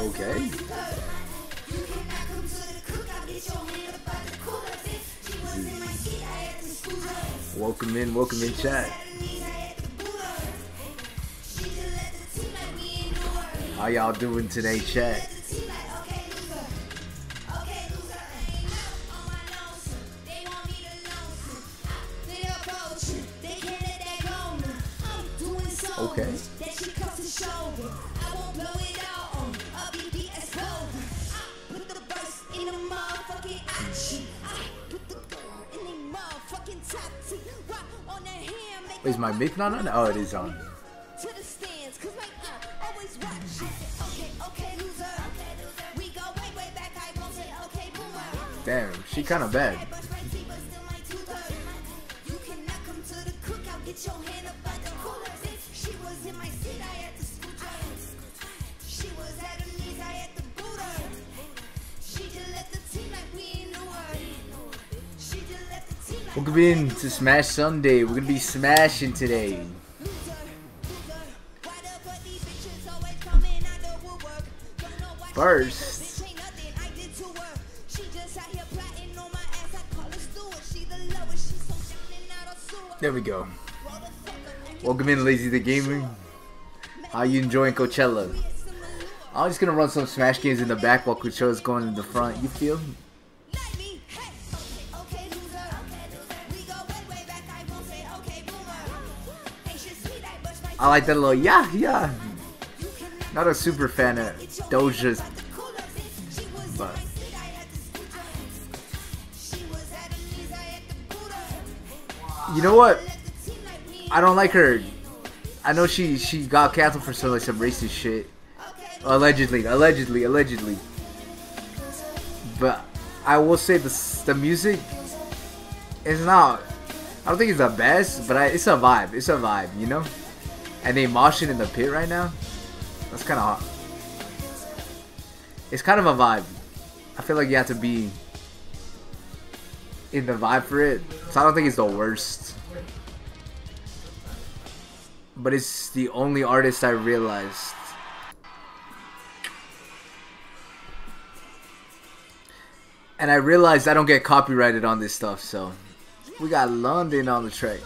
Okay. Welcome in, chat. How y'all doing today, chat? Okay. Is my mic not on? Oh, it is on. Damn, she kind of bad. Welcome in to Smash Sunday. We're gonna be smashing today. First, there we go. Welcome in, Lazy the Gamer. How you enjoying Coachella? I'm just gonna run some Smash games in the back while Coachella's going in the front. You feel? I like that little yeah. Not a super fan of Doja's, but you know what? I don't like her. I know she got canceled for some racist shit. Allegedly. But I will say the music is not. I don't think it's the best, but it's a vibe. It's a vibe, you know. And they moshing in the pit right now. That's kind of hot. It's kind of a vibe. I feel like you have to be in the vibe for it. So I don't think it's the worst. But it's the only artist I realized. And I realized I don't get copyrighted on this stuff, so we got London on the track.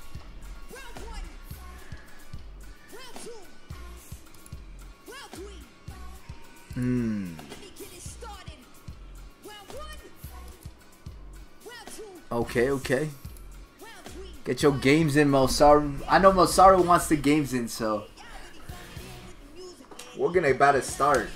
Okay. Get your games in, Mosaru. I know Mosaru wants the games in, so we're gonna about to start.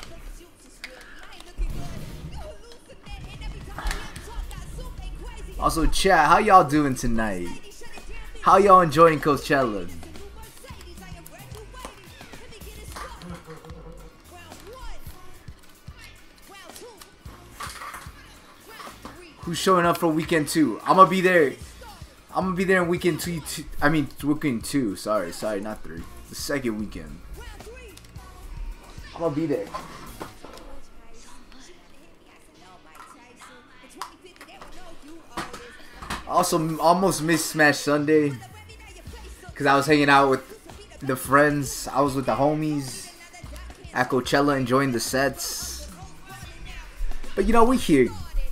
Also, chat, how y'all doing tonight? How y'all enjoying Coachella? Who's showing up for weekend 2? I'm gonna be there. I'm gonna be there in weekend 2. I mean, weekend 2. Sorry, not 3. The second weekend. I'm gonna be there. Also, almost missed Smash Sunday because I was hanging out with the friends. I was with the homies at Coachella enjoying the sets. But you know, we here.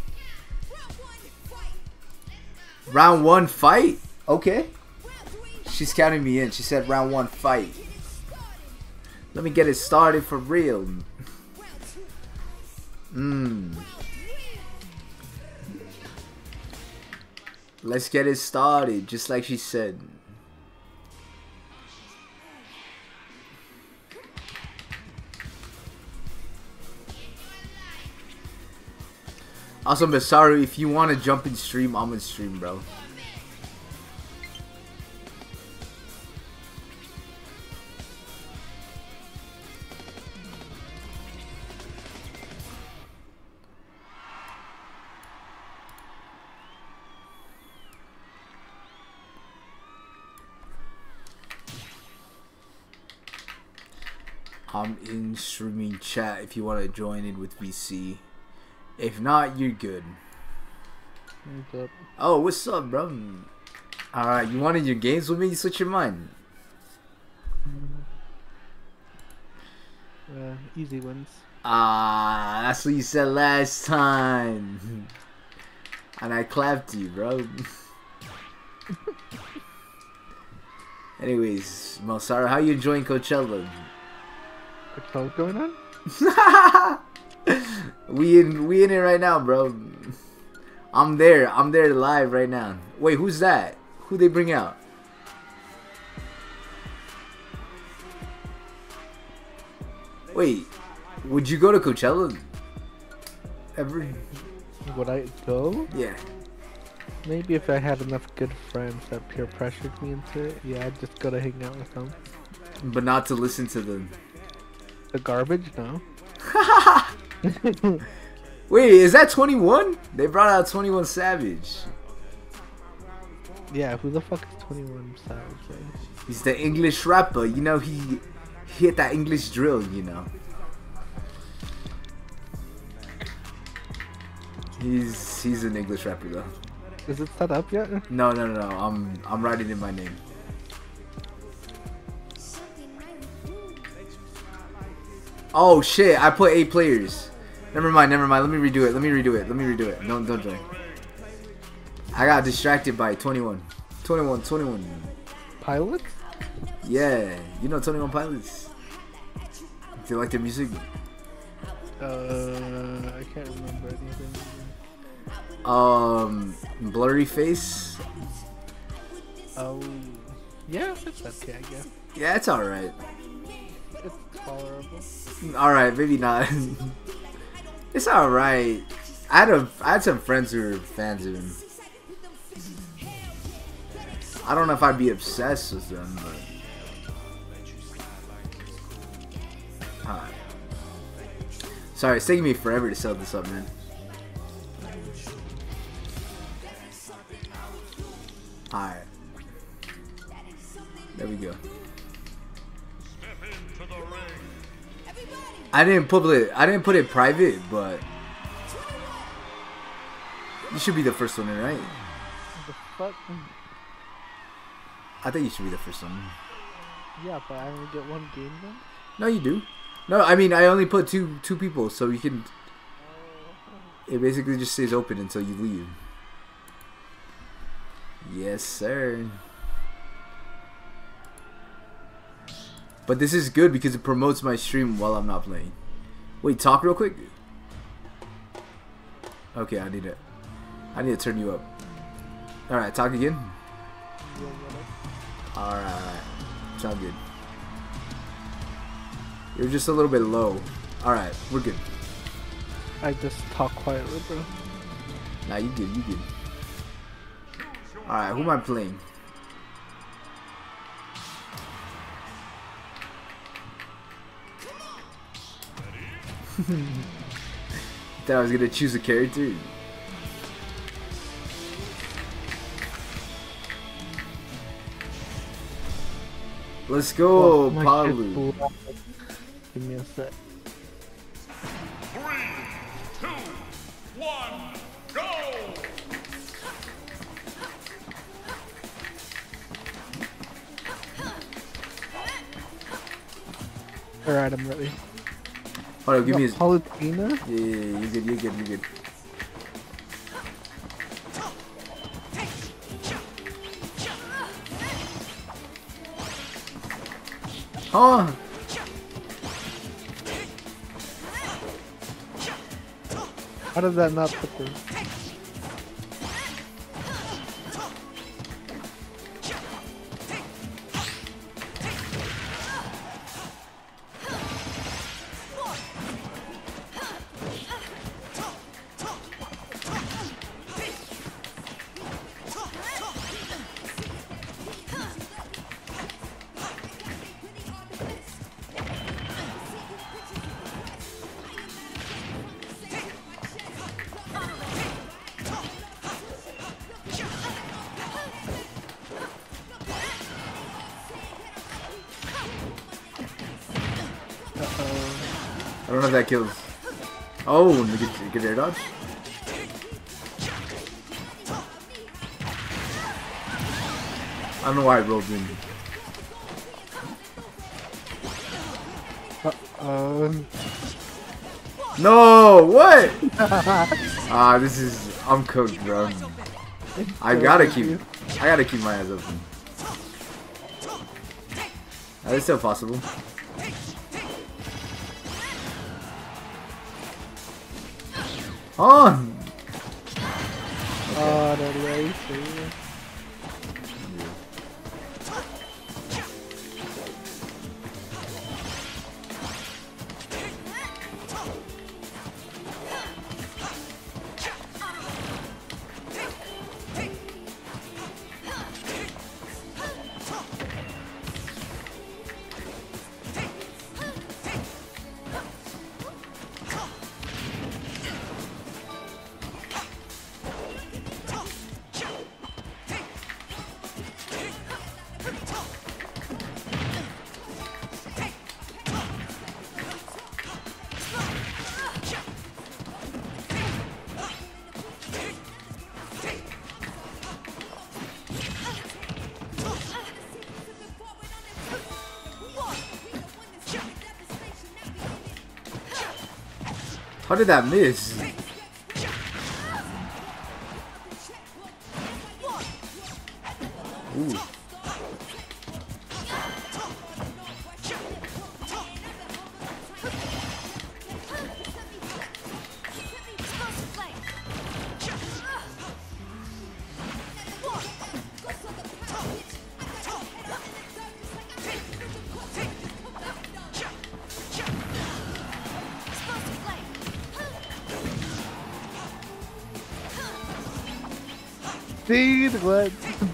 Round 1 fight? Okay. She's counting me in. She said round 1 fight. Let me get it started for real. Let's get it started, just like she said. Also, Masaru, if you want to jump in stream, I'm in stream, bro. I'm in streaming chat if you want to join in with VC. If not, you're good. What's up? Oh, what's up, bro? Alright, you wanted your games with me? You switch your mind. Easy wins. Ah, that's what you said last time. And I clapped you, bro. Anyways, Mosara, how you enjoying Coachella? Coachella going on? we in it right now, bro. I'm there live right now. Wait, who's that? Who they bring out? Wait, would you go to Coachella ever? Would I go? Yeah. Maybe if I had enough good friends that peer pressured me into it. Yeah, I'd just go to hang out with them. But not to listen to the garbage? No. Wait, is that 21? They brought out 21 Savage. Yeah, who the fuck is 21 Savage? He's the English rapper. You know, he hit that English drill, you know. He's an English rapper though. Is it set up yet? No. I'm writing in my name. Oh shit! I put 8 players. Never mind. Let me redo it. Don't join. I got distracted by 21. Pilots? Yeah, you know 21 Pilots. Do you like their music? I can't remember anything. Blurry Face. Oh, yeah, it's okay, I guess. Yeah, it's alright. It's tolerable. Alright, maybe not. It's alright. I had some friends who were fans of him. I don't know if I'd be obsessed with them, but alright. Sorry, it's taking me forever to set this up, man. Alright. There we go. I didn't put it private, but you should be the first one in, right? The fuck? I think you should be the first one. Yeah, but I only get one game then? No, you do. No, I mean I only put two people, so you can. It basically just stays open until you leave. Yes, sir. But this is good because it promotes my stream while I'm not playing. Wait, talk real quick. Okay, I need to turn you up. All right, talk again. All right. Sound good. You're just a little bit low. All right, we're good. I just talk quietly, bro. Nah, you good. All right, who am I playing? Thought I was gonna choose a character. Let's go, Palu. Give me a sec. 3, 2, 1, go! Alright, I'm ready. Hold on, give me his. Palutina? Yeah, you're good. Huh? How did that not put through? I don't know if that kills. Oh, get air dodge. I don't know why I rolled in. No, what? This is I'm cooked, bro. I gotta keep my eyes open. It's still possible. Oh. Oh, no way. How did that miss? Ooh. Dude, what?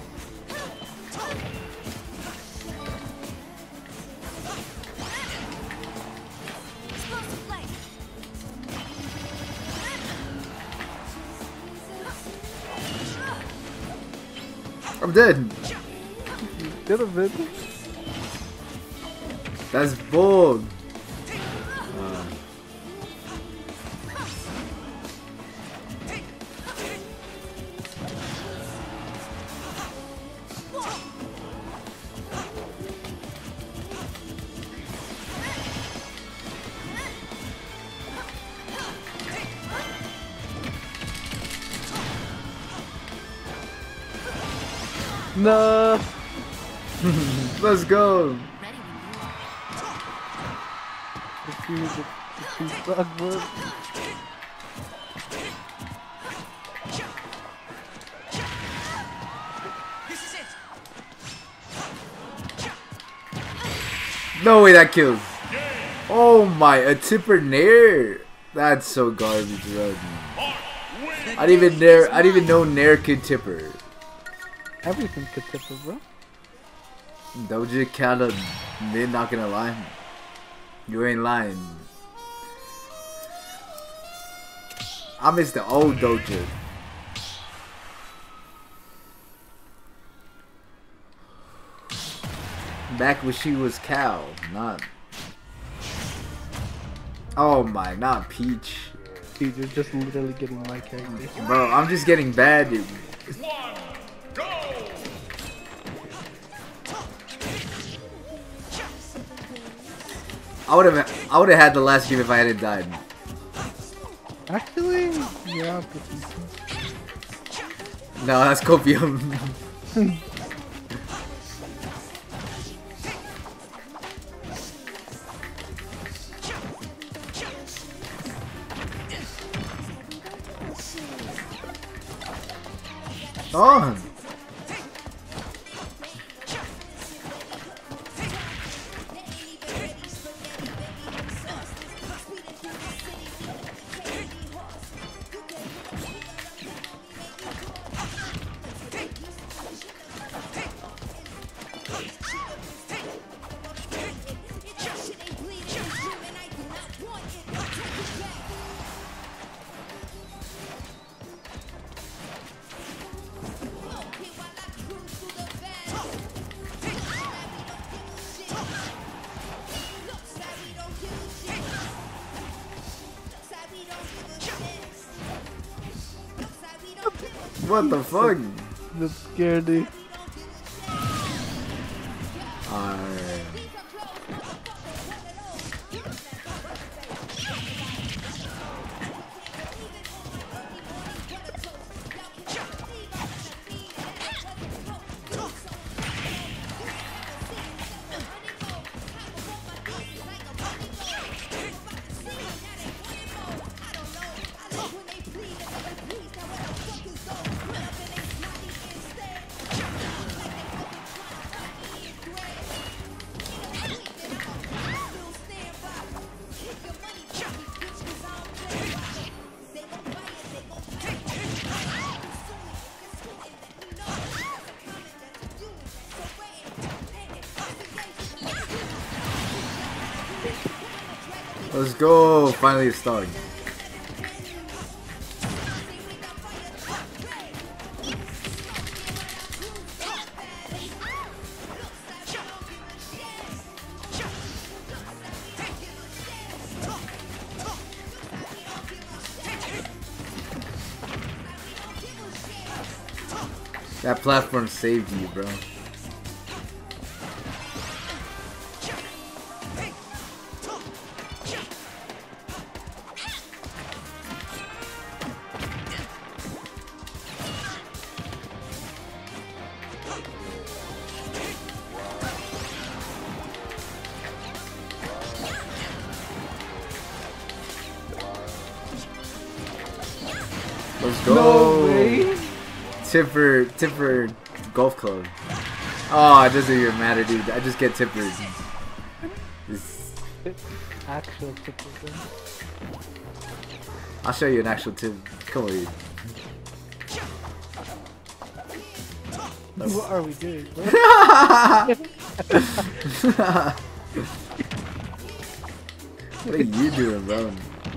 I'm dead. Could have been. That's bold. No. Let's go. No way that kills. Oh my, a tipper nair. That's so garbage, bro. I didn't even know nair could tipper. Everything could tip it, bro. Doja kinda mid, not gonna lie. You ain't lying. I miss the old Doja. Back when she was Cal, not. Oh my, not Peach. Dude, you're just literally getting my character. Bro, I'm just getting bad, dude. Go! I would have had the last game if I hadn't died. Actually, yeah. No, that's copium. Oh. What the fuck? That scared me. Alright. Let's go. Finally, it's starting. That platform saved you, bro. Let's go. No way. Tipper golf club. Oh, it doesn't even matter, dude. I just get tippers. Actual tipper. I'll show you an actual tip. Come on, dude. What are we doing, bro? What are you doing, bro?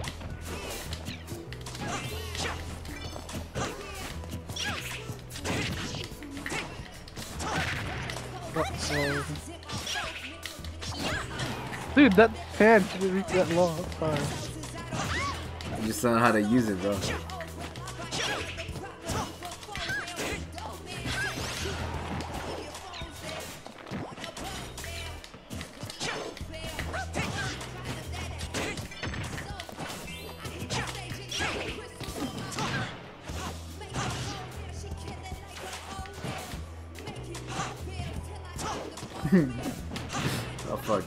Dude, that fan shouldn't reach that long. Sorry. You just don't know how to use it, bro. Oh fuck.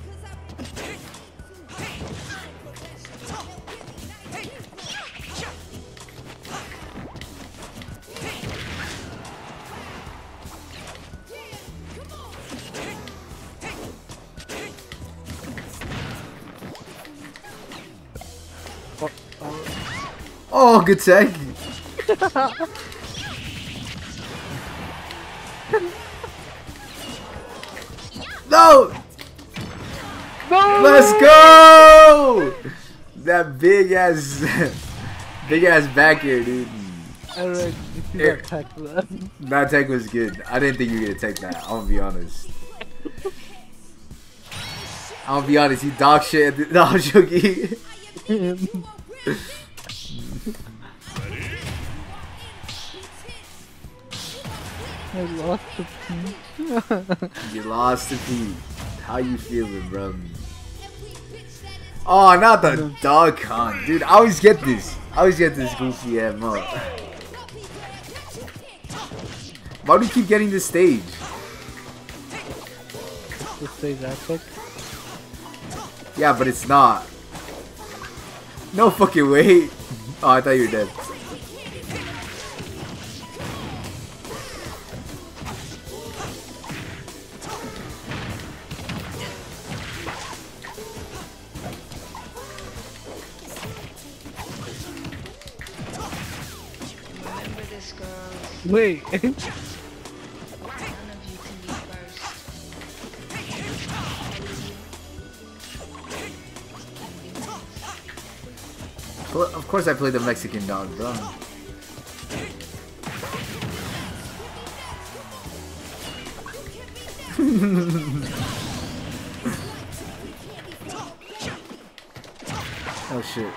Oh, good tag. No! No! Let's go! That big ass back here, dude. Alright, you see that tech that. That tech was good. I didn't think you were gonna take that. I'm gonna be honest. I'm gonna be honest, you dog shit at the dog Shogi. I lost the piece. You lost the beat. How you feeling, bro? Oh, not the dog con. Dude, I always get this. I always get this goofy ass mug. Why do you keep getting this stage? The stage aspect? Yeah, but it's not. No fucking way. Oh, I thought you were dead. Remember this, girls. Wait. None of you can be first. Well, of course I played the Mexican dog, bro. Oh shit.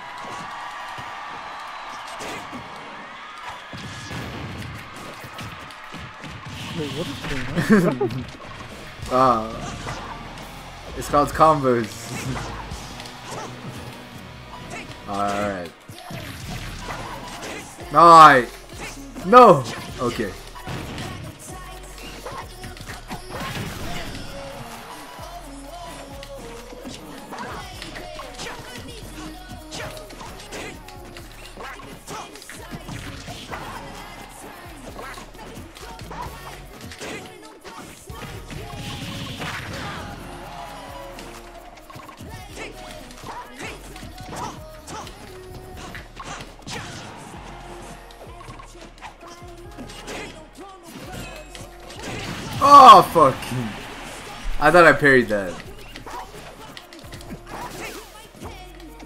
Wait, what is going on? It's called combos. Alright. Alright. No! Okay. Oh, fuck. I thought I parried that.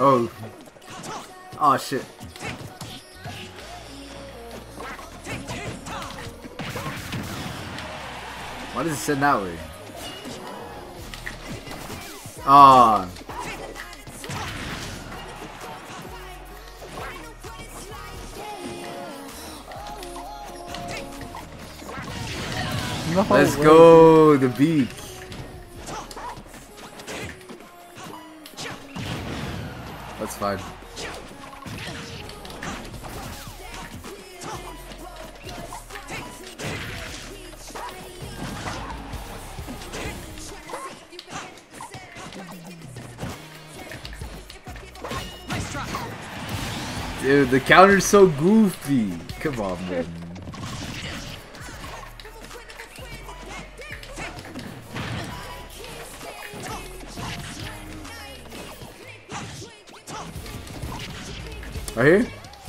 Oh. Oh shit. Why does it send that way? Ah. No Let's way. go, the beat. That's fine. Dude, the counter's so goofy. Come on, man. Right here?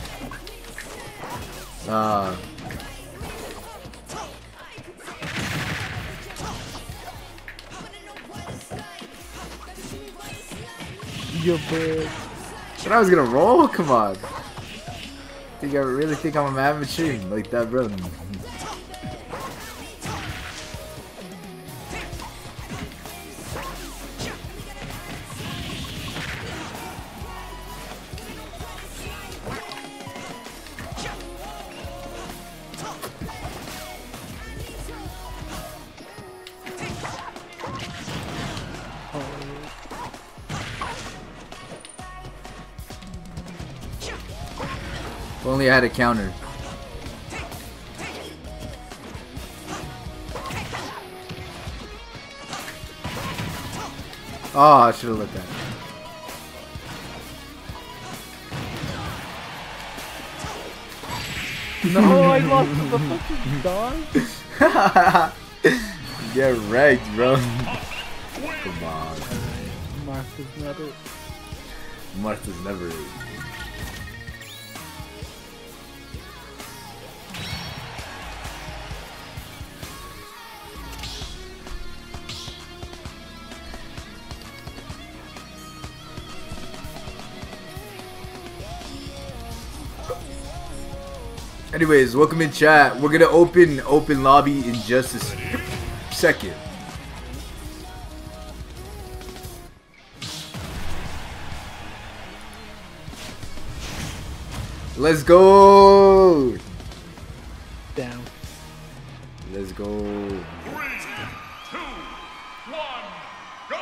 You're big. But I was gonna roll? Come on. Think I really think I'm a mad machine like that, bro? If only I had a counter. Oh, I should have looked at it. No, I lost the fucking dog. Get wrecked, bro. Come on. Martha's never. Martha's never. Anyways, welcome in chat. We're gonna open lobby in just a second. Let's go. Down. Let's go. 3, 2, 1, go!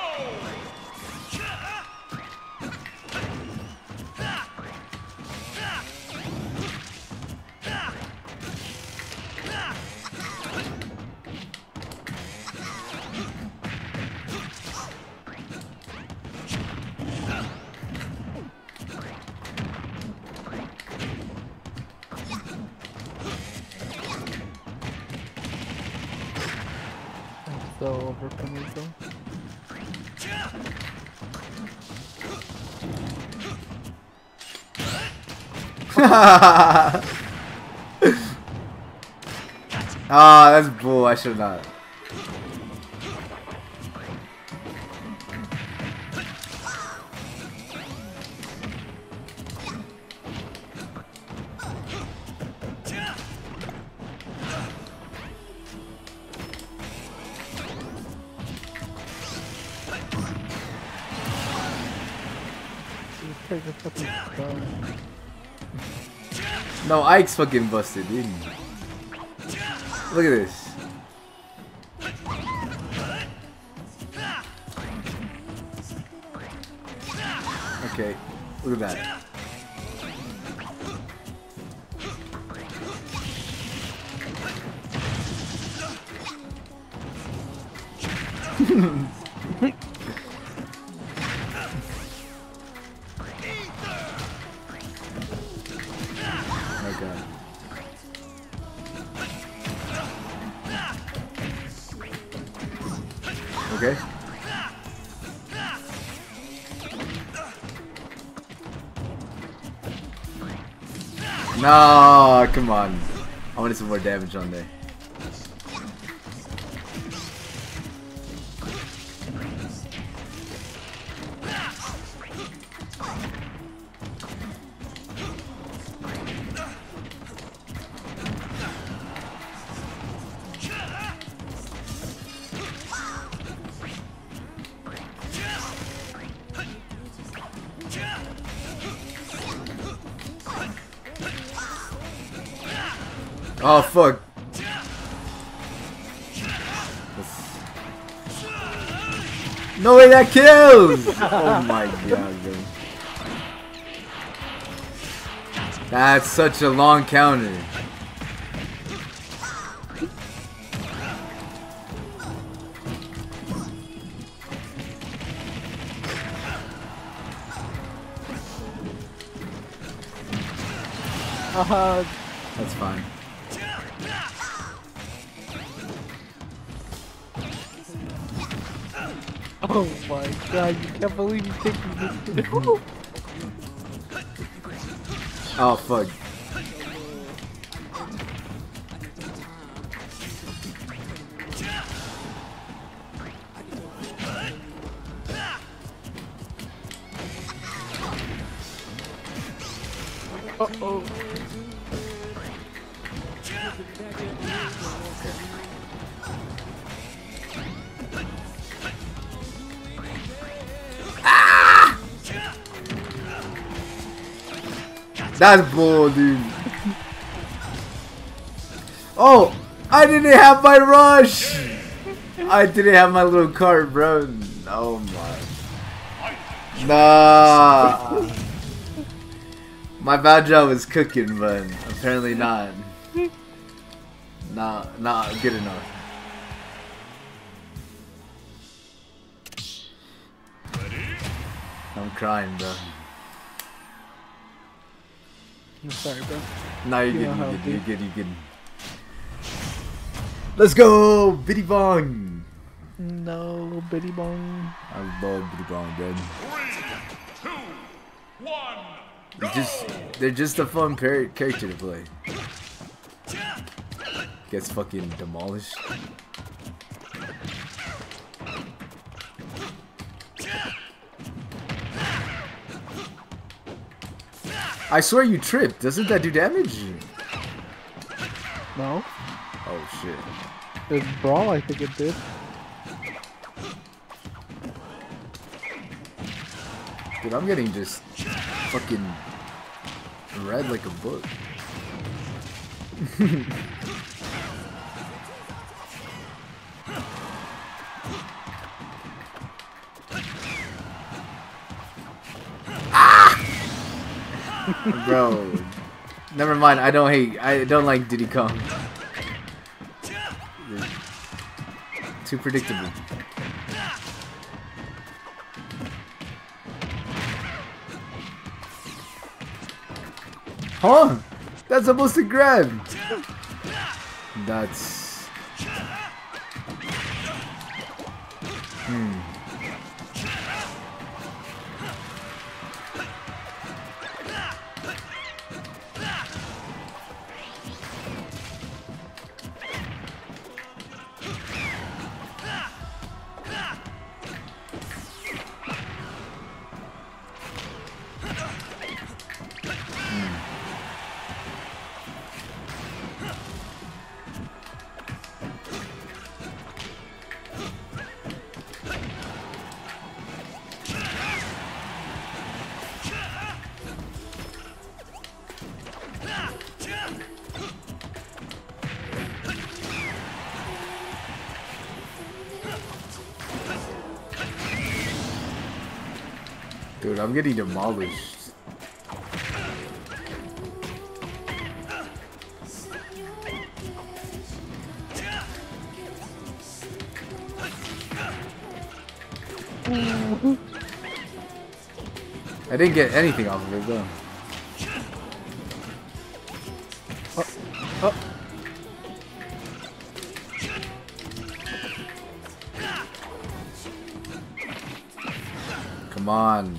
So over from me, though. Ah, that's bull. I should not. Take a fucking dog. No, Ike's fucking busted, dude. Look at this. Okay, look at that. Oh god. Okay. No, come on. I wanted some more damage on there. Oh fuck. No way, that kills! Oh my god, bro. That's such a long counter. That's fine. Oh my god, you can't believe you taking this. Oh fuck. Uh-oh. That's bull, dude. Oh, I didn't have my rush. I didn't have my little cart, bro. Oh my. Nah. My Baja was cooking, but apparently not. Not good enough. I'm crying, bro. I'm sorry, bro. No, you're good, you're good. Let's go, Biddy Bong. No, Biddy Bong. I love Biddy Bong, dude. 3, 2, 1. They're just a fun character to play. Gets fucking demolished. I swear you tripped. Doesn't that do damage? No. Oh shit. It's Brawl, I think it did. Dude, I'm getting just fucking read like a book. Bro, never mind. I don't like Diddy Kong. Too predictable. Huh? That's supposed to grab. That's. Dude, I'm getting demolished. I didn't get anything off of it though. Come on.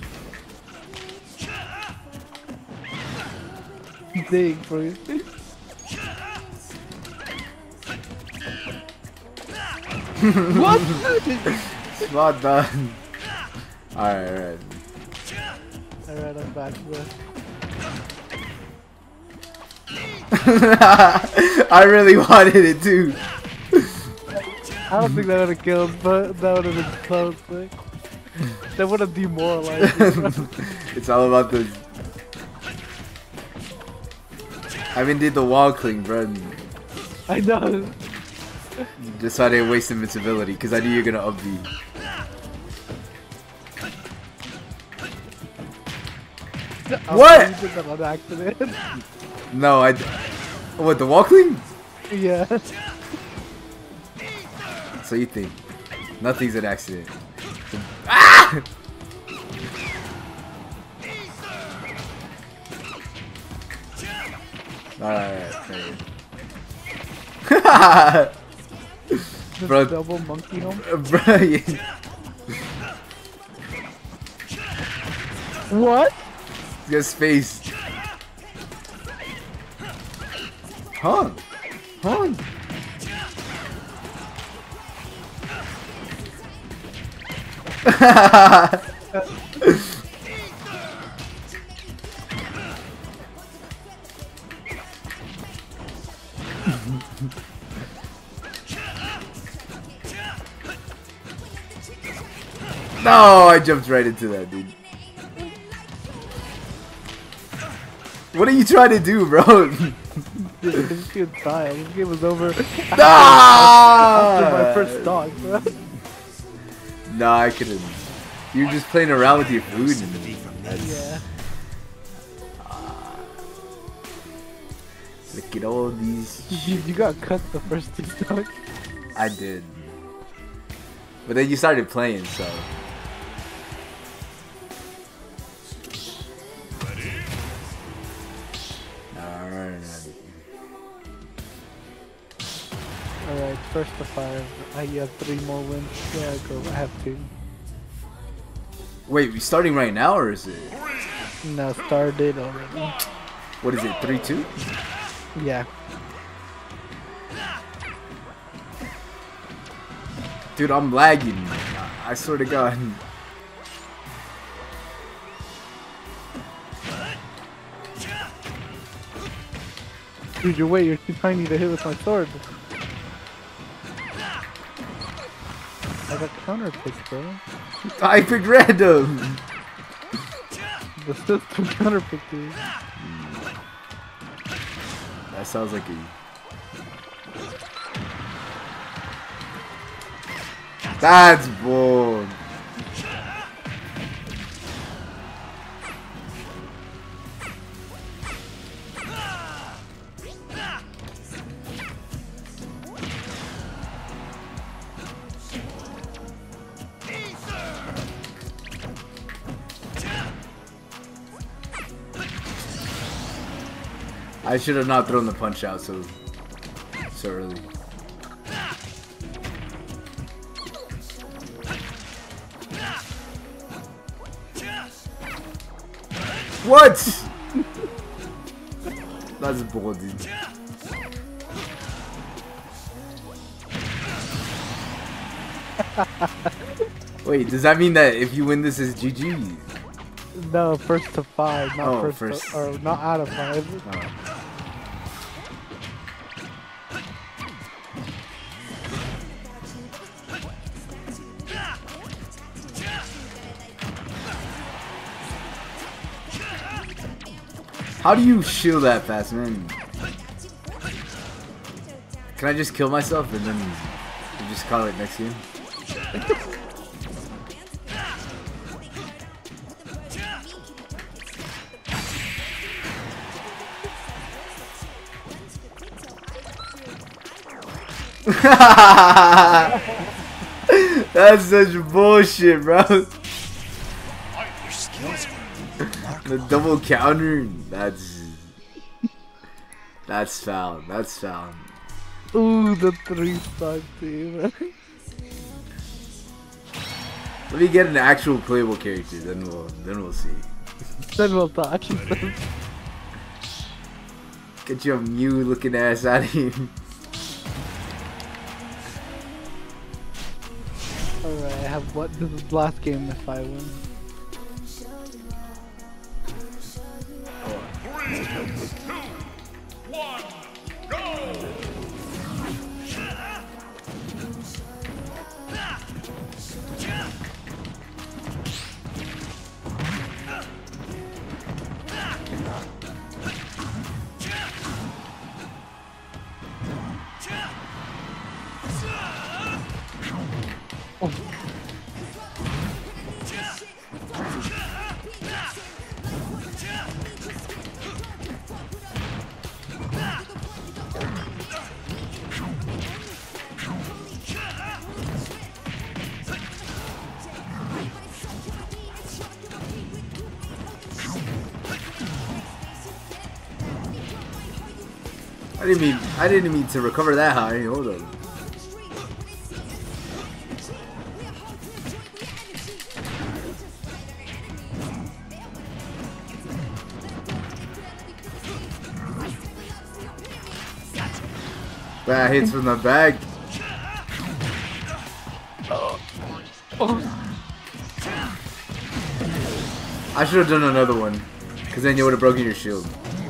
Dang, bro. What? Spot done. Alright. Alright, I'm back, bro. I really wanted it too. I don't think that would have killed, but that would have been close. Like. That would have demoralized me, bro. It's all about the. I even did the wall cling, bro. I know. Just so I didn't waste invincibility, because I knew you were gonna up B. What? You did that on accident. No, what, the wall clean? Yeah. So you think. Nothing's an accident. Ah! Alright. Bro, double monkey home. Bro, yeah. What? Your space. Huh? Huh? No, I jumped right into that, dude. What are you trying to do, bro? Dude, this game died. This game was over Ah! after my first dog, bro. Nah, I couldn't. You were just playing around with your food. Yeah. Look at all these. You got cut the first two dogs. I did. But then you started playing, so. Alright, first to 5. You have 3 more wins. Yeah, go. I have 2. Wait, we starting right now, or is it? No, started already. What is it, 3-2? Yeah. Dude, I'm lagging. I swear to God. Dude, you're too tiny to hit with my sword. I got counter picked, bro. I picked random. The system counter picked you. That sounds like a. That's bull. I should have not thrown the punch out so early. What? That's bull, dude. Wait, does that mean that if you win this is GG? No, first to 5, not Oh, first. To, or not out of 5. Oh. How do you shield that fast, man? Can I just kill myself and then we just call it next game? That's such bullshit, bro. The double counter, that's foul. That's foul. Ooh, the 3-stock team. Let me get an actual playable character, then we'll see. Then we'll talk. Get your Mew looking ass out of here. Alright, I have what? This is the last game if I win. 3, 2, 1, go! I didn't mean to recover that high. Hold on. Bad hits from the back. I should have done another one, because then you would have broken your shield.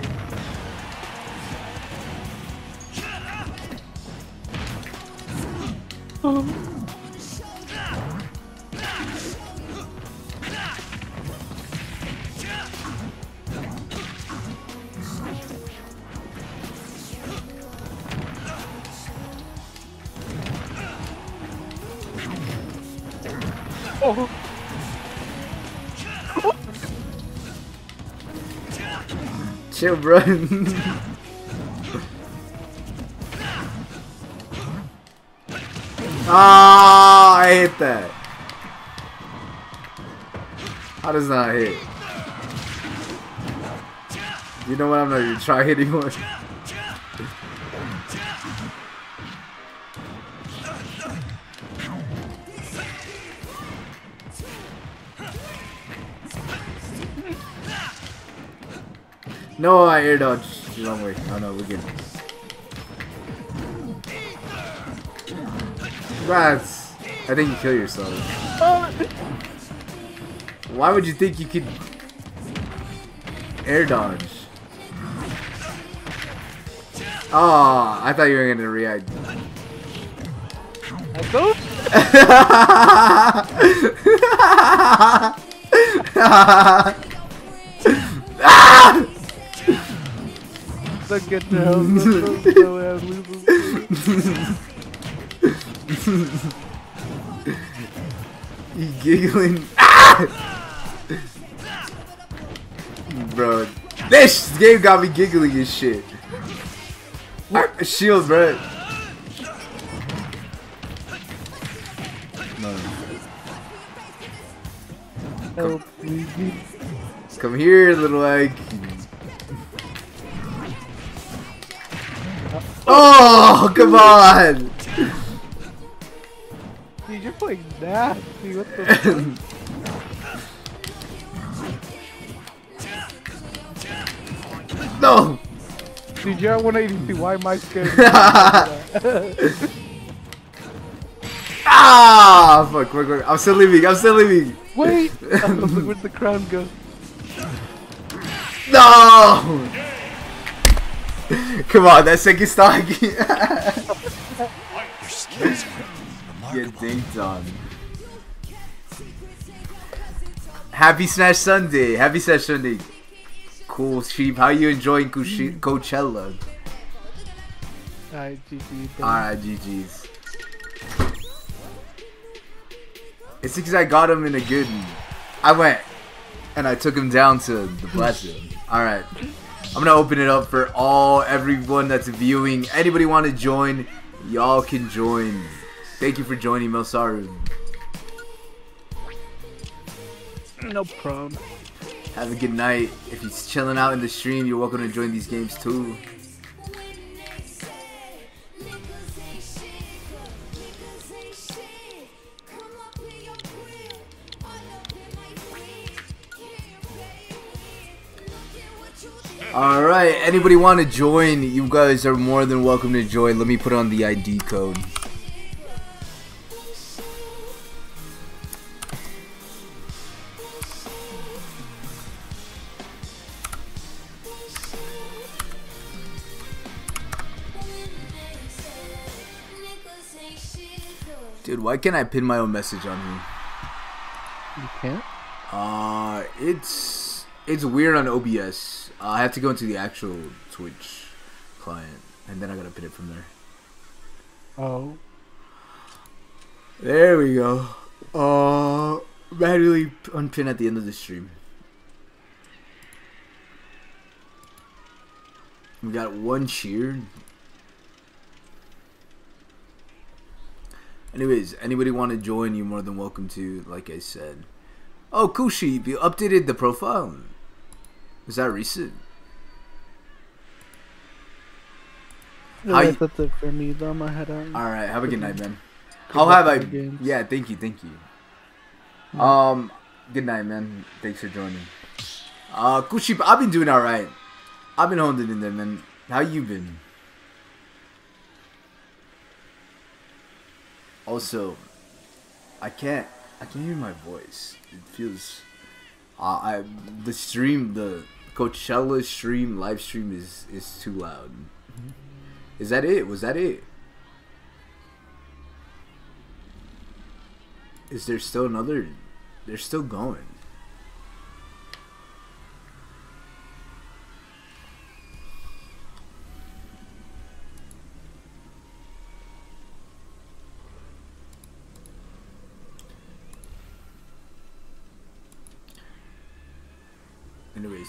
Chill, bro. Ah, I hit that. How does that hit? You know what? I'm not even trying anymore. No, I air dodged the wrong way. Oh no, we're good. Congrats. I think you kill yourself. Why would you think you could air dodge? Oh, I thought you were gonna react. I don't. Don't get the hell. You giggling? Bro, this game got me giggling as shit. Shield, bro. No. Help me. Come here, little egg. Oh, come on! Dude, you're playing nasty. What the fuck? No! Dude, you're at 180. Why am I scared? Ah! Fuck, I'm still leaving, Wait! Where'd the crown go? No! Come on, that second stock. Get dinked on. Happy Smash Sunday. Happy Smash Sunday. Cool sheep. How you enjoying Coachella? Alright, GG. Alright, GG's. It's because I got him in a good. I went and I took him down to the platform. Alright. I'm gonna open it up for everyone that's viewing. Anybody want to join? Y'all can join. Thank you for joining, Melsaru. No problem. Have a good night. If you're chilling out in the stream, you're welcome to join these games too. Alright, anybody want to join? You guys are more than welcome to join. Let me put on the ID code. Dude, why can't I pin my own message on here? You can't? It's weird on OBS. I have to go into the actual Twitch client, and then I gotta pin it from there. Oh. There we go. Manually unpin at the end of the stream. We got one cheer. Anyways, anybody want to join, you're more than welcome to, like I said. Oh, Kushi, you updated the profile? Was that recent? Alright, that's it for me. Though I'm gonna head out. Alright, have a good night, man. Good How luck have I... with the games. Yeah, thank you. Good night, man. Thanks for joining. Kushi, I've been doing alright. I've been holding in there, man. How you been? Also, I can't hear my voice. It feels... the stream, the Coachella stream, live stream is too loud. Is that it? Was that it? Is there still another? They're still going. Anyways,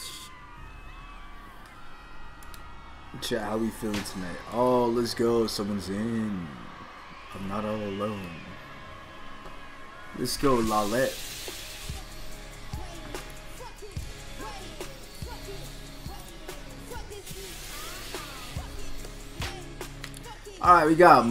chat, how we feeling tonight? Oh, let's go. Someone's in. I'm not all alone. Let's go, Lalette. Alright, we got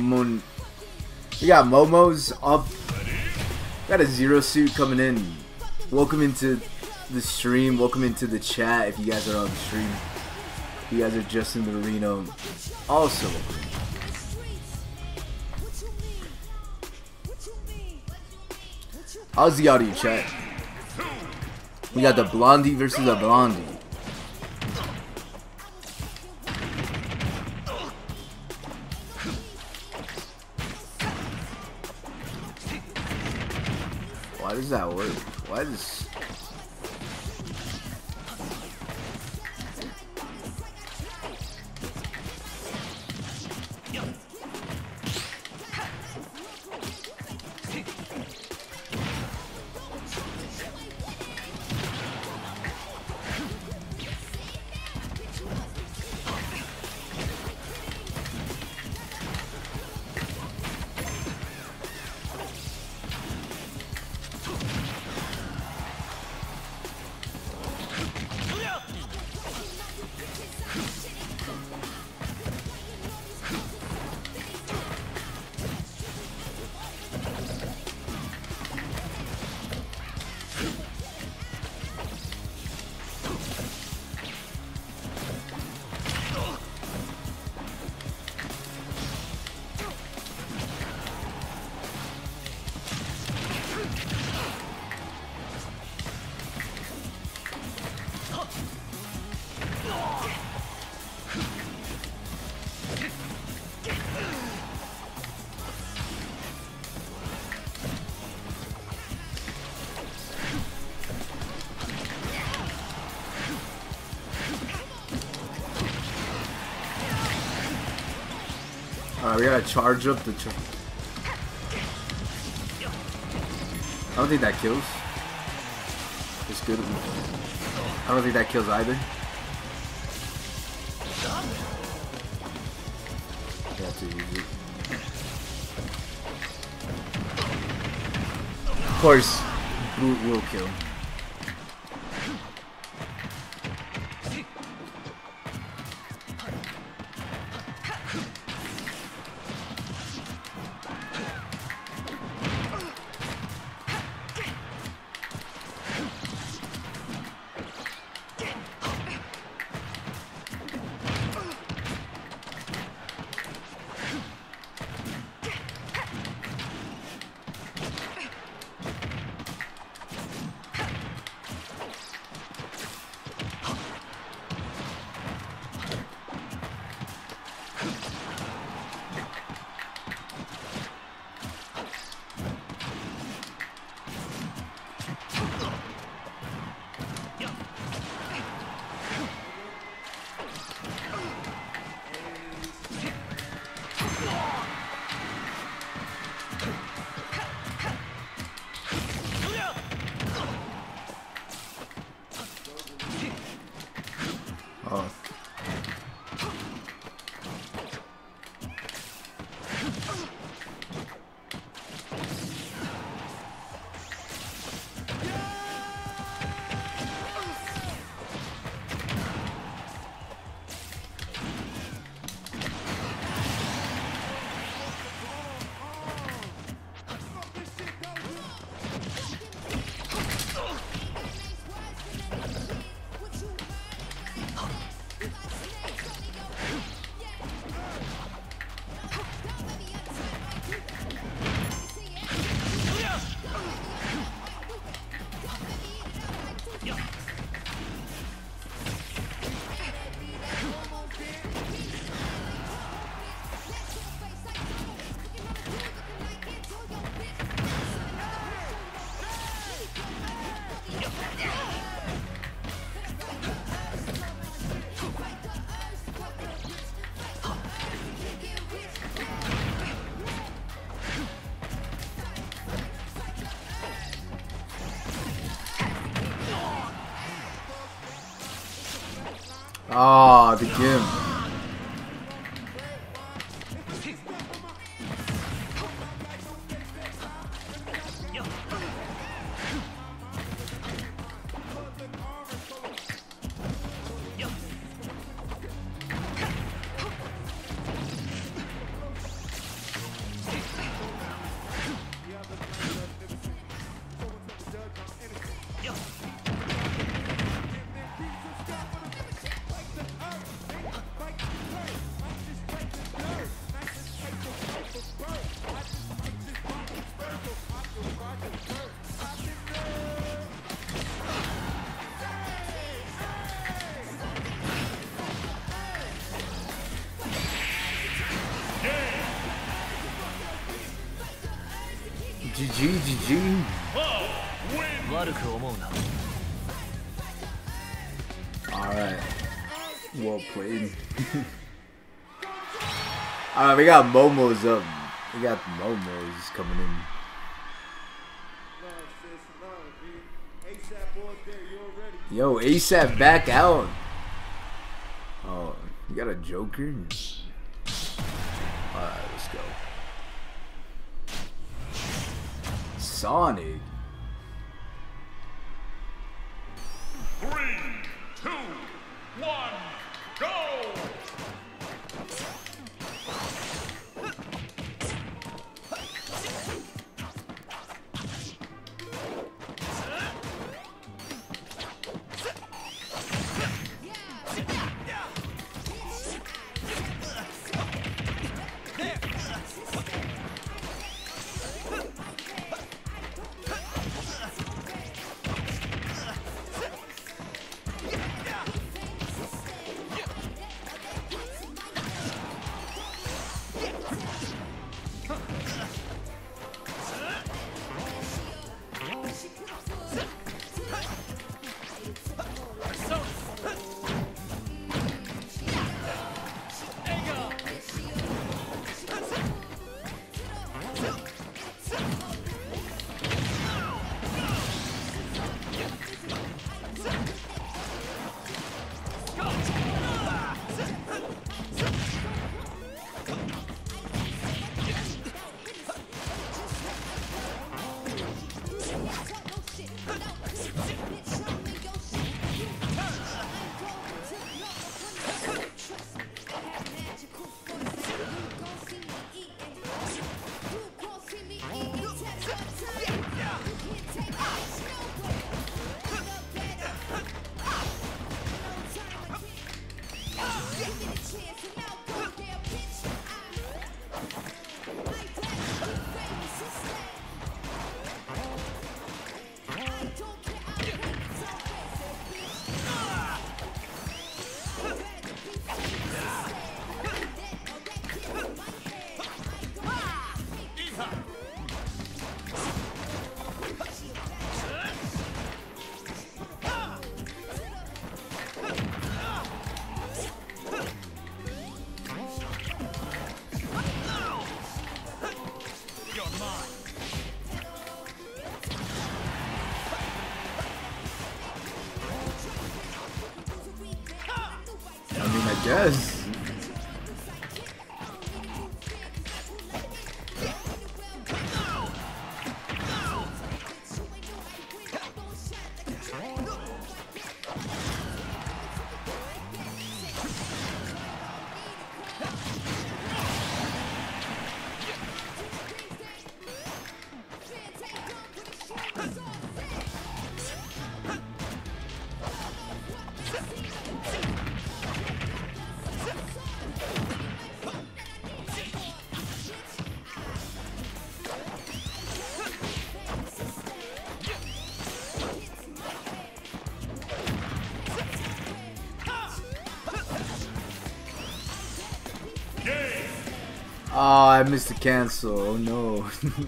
Momo's up. Got a Zero Suit coming in. Welcome into the stream. Welcome into the chat if you guys are on the stream. If you guys are just in the arena. Also, how's the audio, chat? We got the Blondie versus the Blondie. Why does that work? Why does... Alright, we gotta charge up the... I don't think that kills. It's good. I don't think that kills either. That's too easy. Of course, boot will kill. Oh, the gym. GG, GG. Alright. Well played. Alright, we got Momo's up. We got Momo's coming in. Yo, ASAP back out. Oh, you got a Joker? Alright, let's go. Sonic. 3, 2, 1, go! Yes. Oh, I missed the cancel. Oh no.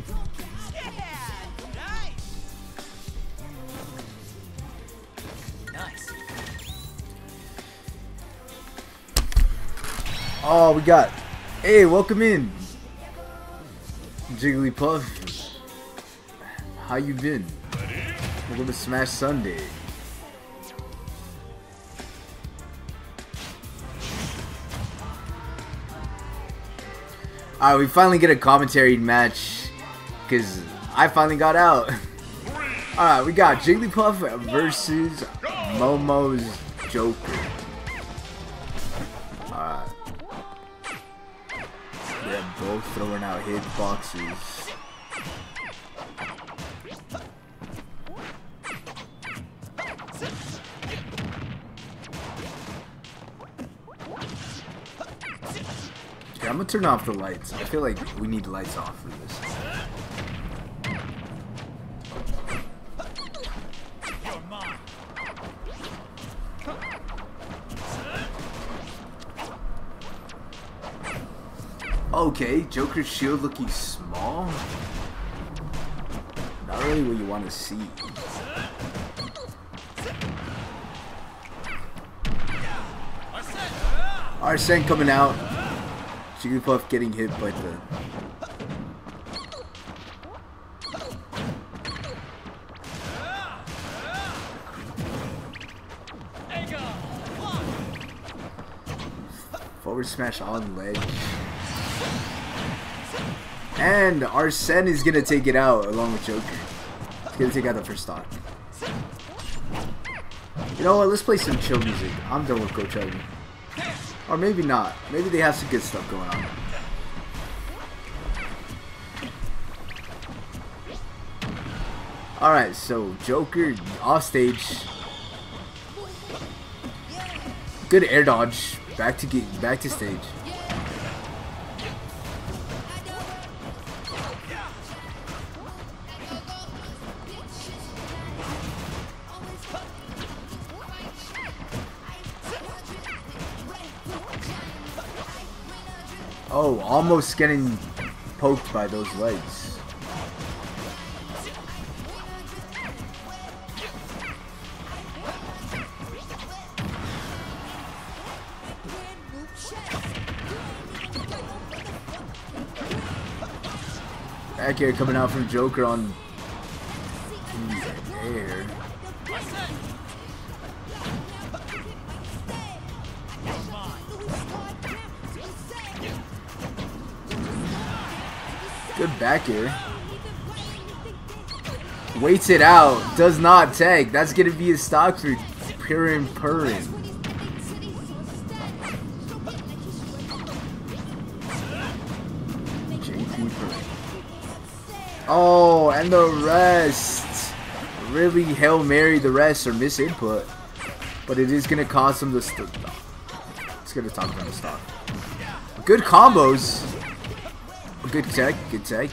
Oh, we got. Hey, welcome in, Jigglypuff. How you been? Welcome to Smash Sunday. Alright, we finally get a commentary match because I finally got out. Alright, we got Jigglypuff versus Momo's Joker. Alright. They're both throwing out hitboxes. Okay, I'm gonna turn off the lights. I feel like we need lights off for this. Okay, Joker's shield looking small. Not really what you want to see. Arsene coming out. Jigglypuff getting hit by the... Forward smash on ledge. And Arsene is gonna take it out along with Joker. He's gonna take out the first stock. You know what? Let's play some chill music. I'm done with Coachella. Or maybe not. Maybe they have some good stuff going on. Alright, so Joker off stage. Good air dodge. Back to stage. Oh, almost getting poked by those legs. Back air coming out from Joker on the air. Good back air. Waits it out. Does not tag. That's going to be a stock for Purrin. Oh, and the rest. Really Hail Mary the rest or miss input. But it is going to cause them to stop. It's going to talk about the stock. Good combos. Good tech, good tech.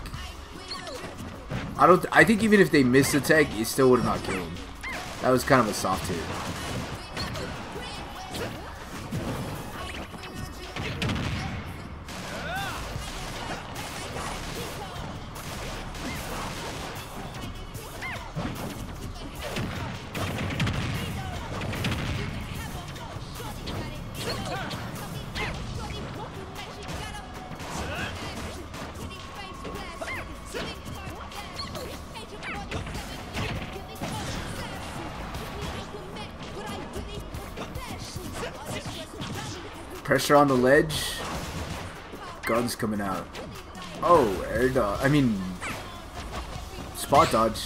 I think even if they missed the tech, it still would have not killed him. That was kind of a soft hit. Pressure on the ledge. Guns coming out. Oh, air dodge. I mean, spot dodge.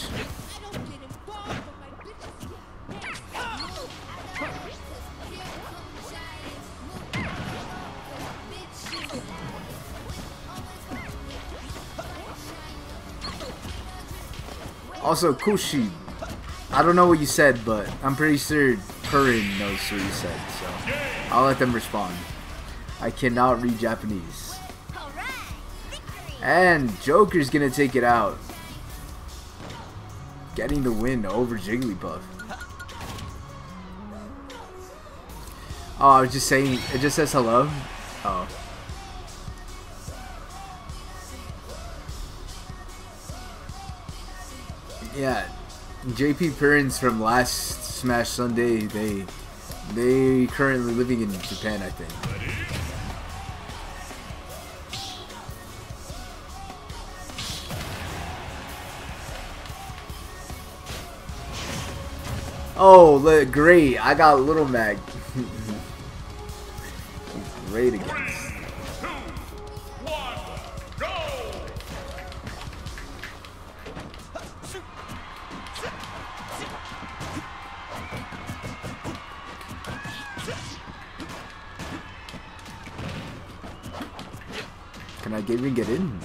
Also, Kushi. I don't know what you said, but I'm pretty sure Purrin knows what you said, so I'll let them respond. I cannot read Japanese. And Joker's gonna take it out. Getting the win over Jigglypuff. Oh, I was just saying, it just says hello. Oh. Yeah, JP Purins from last Smash Sunday, they currently living in Japan, I think. Oh, look, great. I got Little Mag. Great against. can't even get in.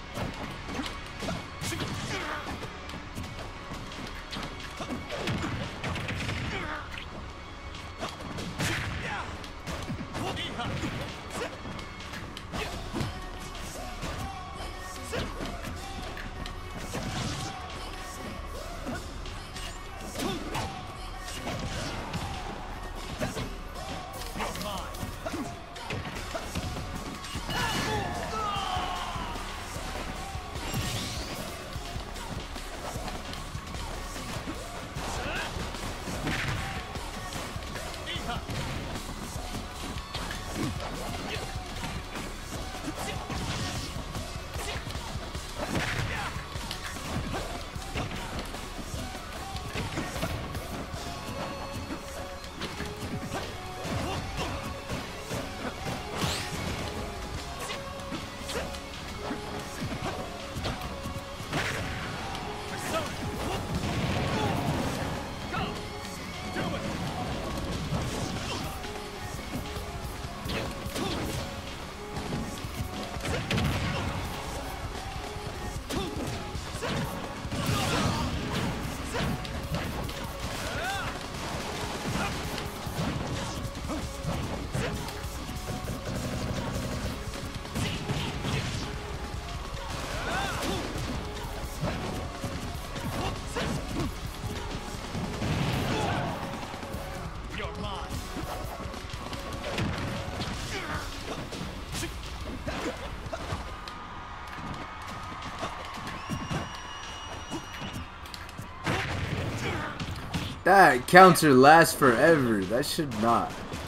That counter lasts forever. That should not.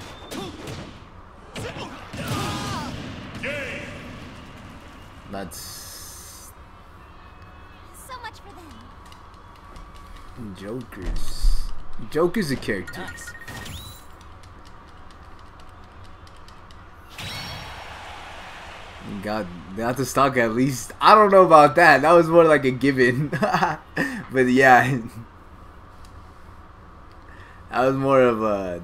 That's So much for them. Jokers. Joker's a character. Nice. God, not to stock at least. I don't know about that. That was more like a given. But yeah. That was more of a...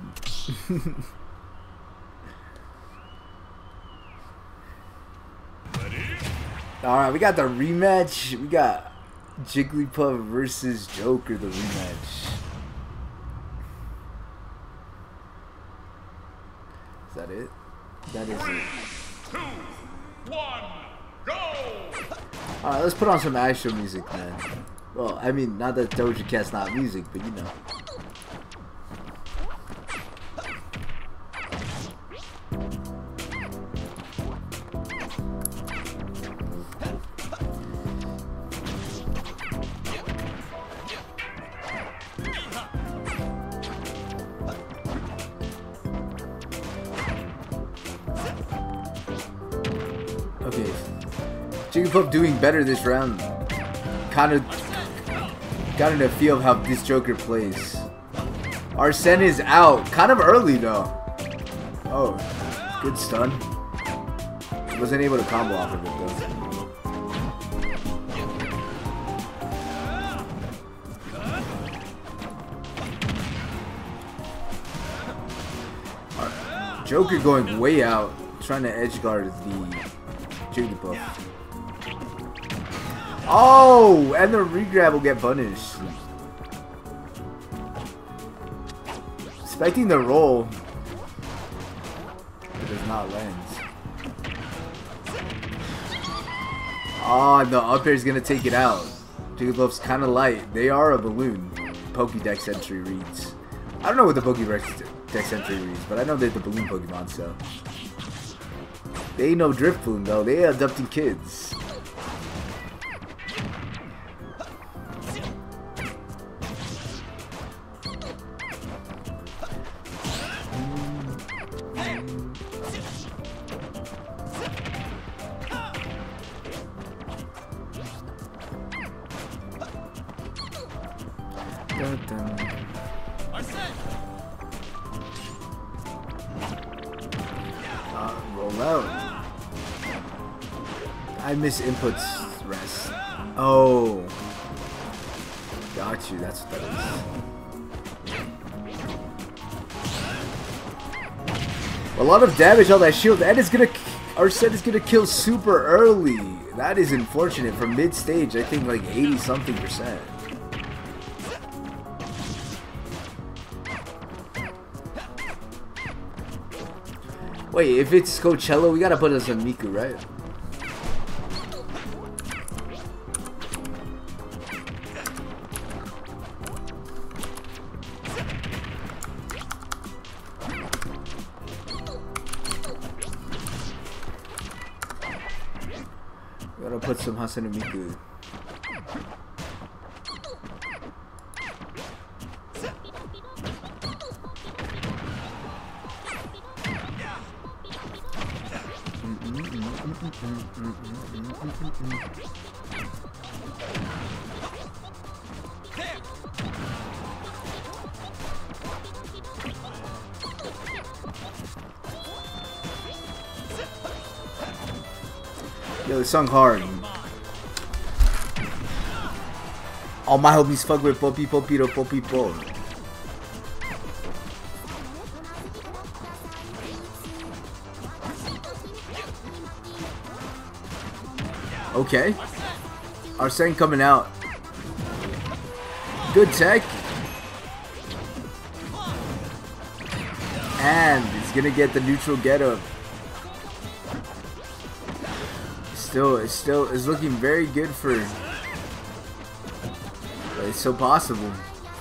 Alright, we got the rematch. We got Jigglypuff versus Joker, the rematch. Is that it? That is 3, it. 2, 1, go! Alright, let's put on some actual music, man. Well, I mean, not that Doja Cat's not music, but you know. Okay, Jigglypuff doing better this round. Kind of got in a feel of how this Joker plays. Arsene is out, kind of early though. Oh, good stun. Wasn't able to combo off of it though. Joker going way out, trying to edge guard the Jigglypuff. Oh, and the regrab will get punished. Expecting the roll, it does not land. Oh, and the up air is gonna take it out. Jigglypuff's kind of light. They are a balloon. Pokédex entry reads. I don't know what the Pokédex entry reads, but I know they're the balloon Pokemon, so. They ain't no drift balloon though. They abducting kids. Roll out. I miss inputs rest. Oh. Got you, that's what that is. A lot of damage on that shield, and it's gonna Arsene is gonna kill super early. That is unfortunate. From mid stage, I think like 80 something %. Wait, if it's Coachella, we gotta put us on Miku, right? We gotta put some Hasan and Miku. Yo, this song hard. All my homies fuck with Poppy Popito Poppy Po. Okay. Arsene coming out. Good tech. And he's gonna get the neutral get up. It's looking very good for. It's so possible.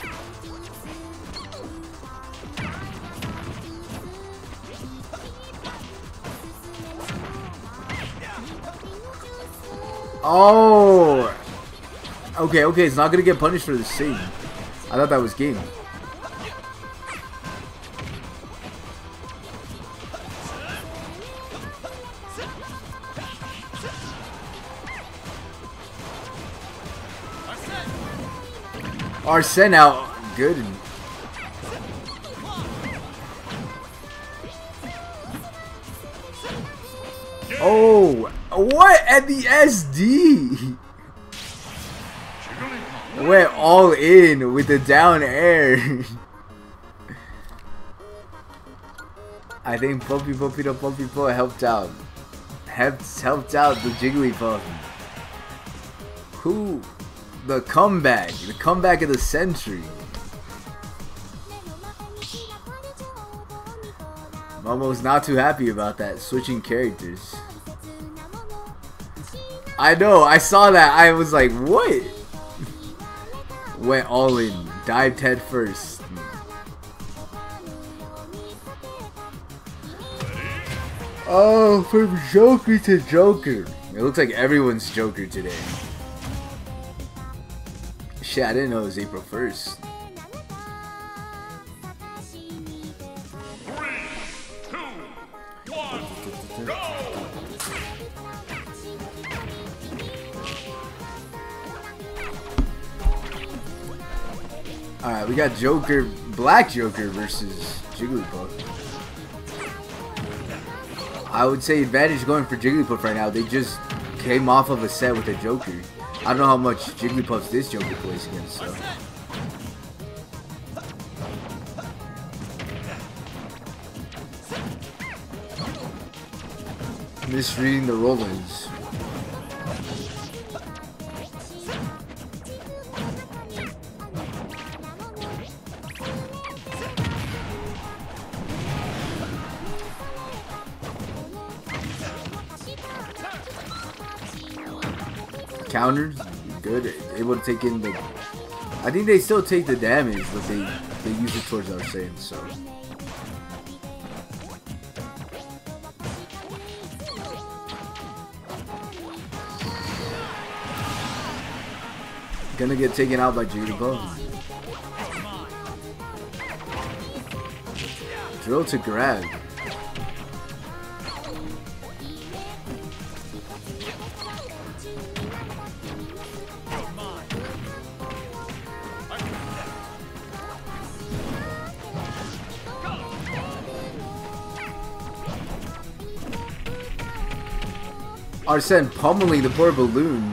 Oh. Okay, it's not gonna get punished for the save. I thought that was game. Arsene out. Good. Oh, what at the SD? Went all in with the down air. I think Poppy Popito Poppy Po helped out. Helped out the Jigglypuff. Who? The comeback of the century. Momo's not too happy about that, switching characters. I know, I saw that, I was like, what? Went all in, dived head first. Oh, from Joker to Joker. It looks like everyone's Joker today. Shit, I didn't know it was April 1st. 3, 2, 1, go! Alright, we got Joker, Black Joker versus Jigglypuff. I would say advantage going for Jigglypuff right now. They just came off of a set with a Joker. I don't know how much Jigglypuff's this Joker plays against, so. Misreading the roll-ins. Countered, good, able to take in the. I think they still take the damage, but they use it towards Arsene, so. Gonna get taken out by Jigglypuff. Drill to grab. Arsene pummeling the poor balloon.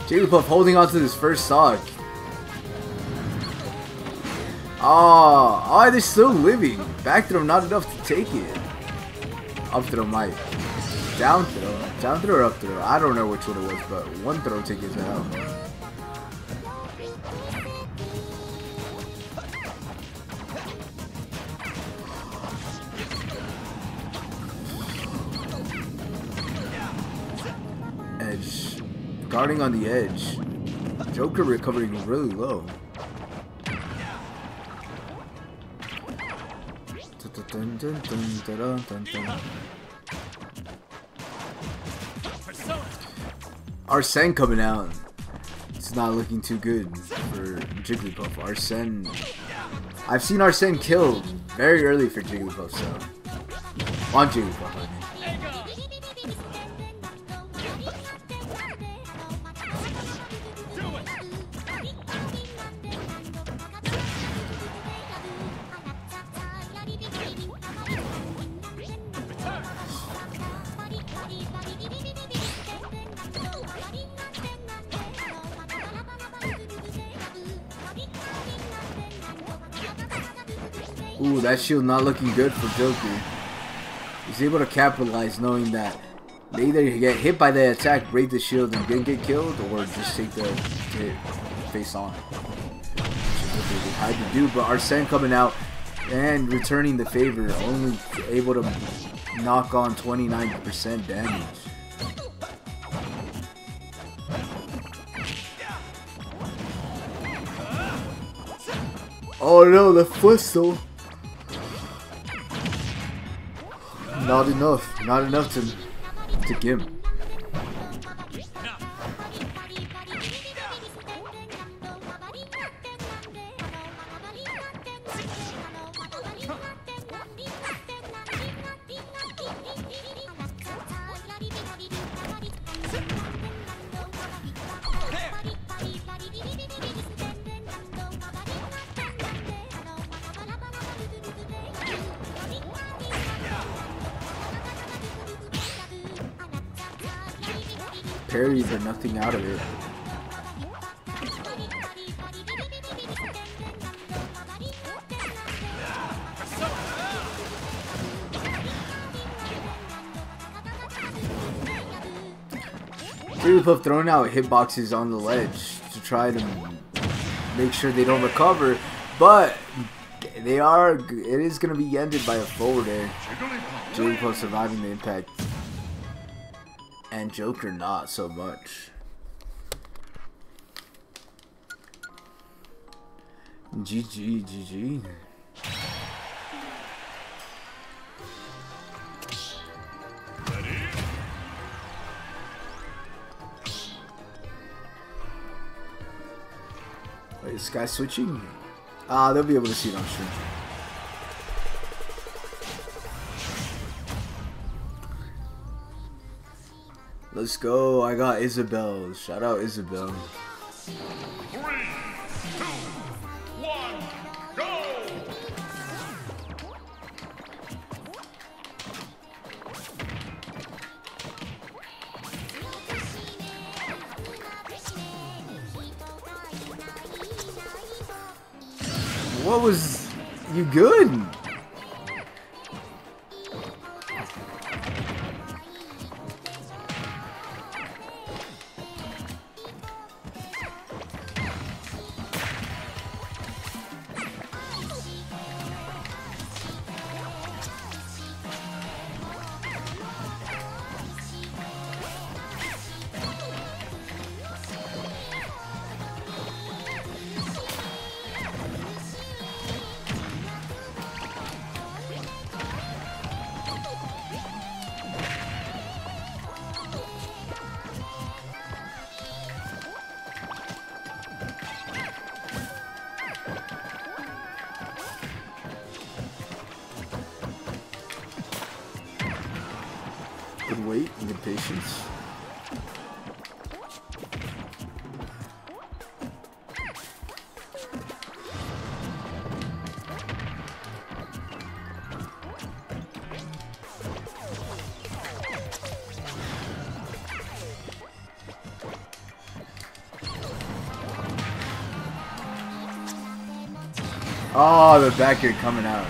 Jigglypuff holding on to this first stock. Oh, they're still living. Back throw not enough to take it. Up throw might. Down throw. Down throw or up throw. I don't know which one it was, but one throw take it out. Edge. Guarding on the edge. Joker recovering really low. Dun, dun, dun, dun, dun, dun, dun. Arsene coming out. It's not looking too good for Jigglypuff. Arsene. I've seen Arsene killed very early for Jigglypuff, so. On Jigglypuff, I mean. Ooh, that shield not looking good for Joker. He's able to capitalize knowing that they either get hit by the attack, break the shield, and then get killed, or just take the hit face on. Which is what they had to do, but Arsene coming out and returning the favor, only able to knock on 29% damage. Oh no, the footstool. Not enough to give him. Parry, but nothing out of it. Jigglypuff throwing out hitboxes on the ledge to try to make sure they don't recover, but they are. It is going to be ended by a forward air. Jigglypuff surviving the impact. And Joker not so much. GG, GG. Wait, is this guy switching? Ah, they'll be able to see it on stream. Let's go. I got Isabel. Shout out Isabel. 3, 2, 1, go! What was you good? Good weight and good patience. Oh, the back air coming out.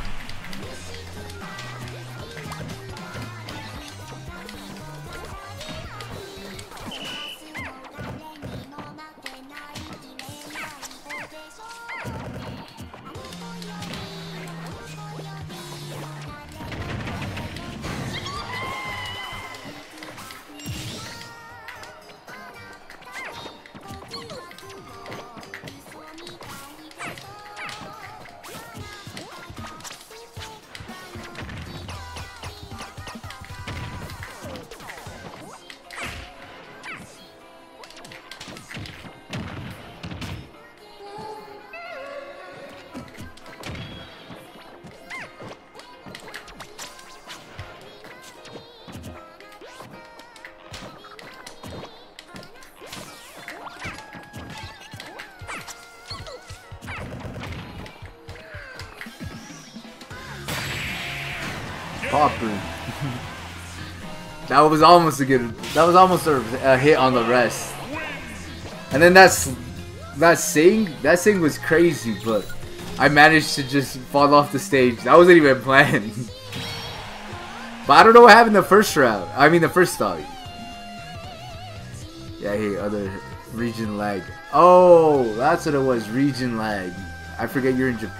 Popper. That was almost a good. That was almost a hit on the rest. And then that sing was crazy, but I managed to just fall off the stage. That wasn't even planned. But I don't know what happened the first round. I mean the first stock. Yeah, hey, other region lag. Oh, that's what it was. Region lag. I forget you're in Japan.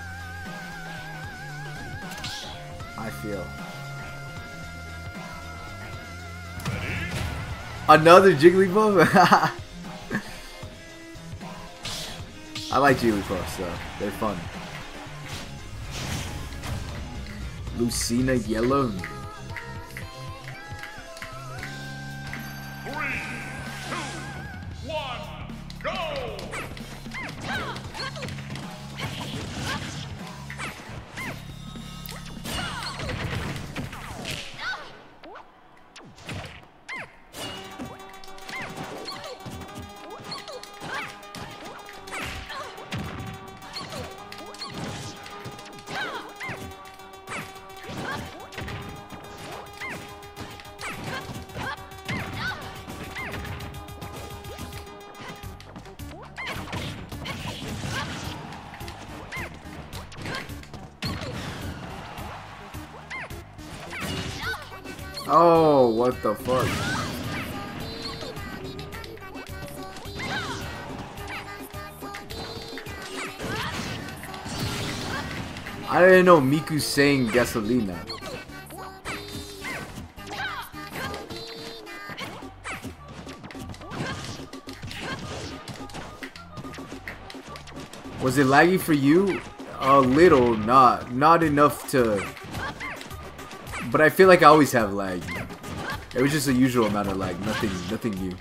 I feel. Another Jigglypuff? I like Jigglypuffs though. They're fun. Lucina Yellow. 3, 2, 1, go! Oh, what the fuck? I didn't know Miku's saying gasolina. Was it laggy for you? A little, not enough to. But I feel like I always have lag. It was just a usual amount of lag, nothing new.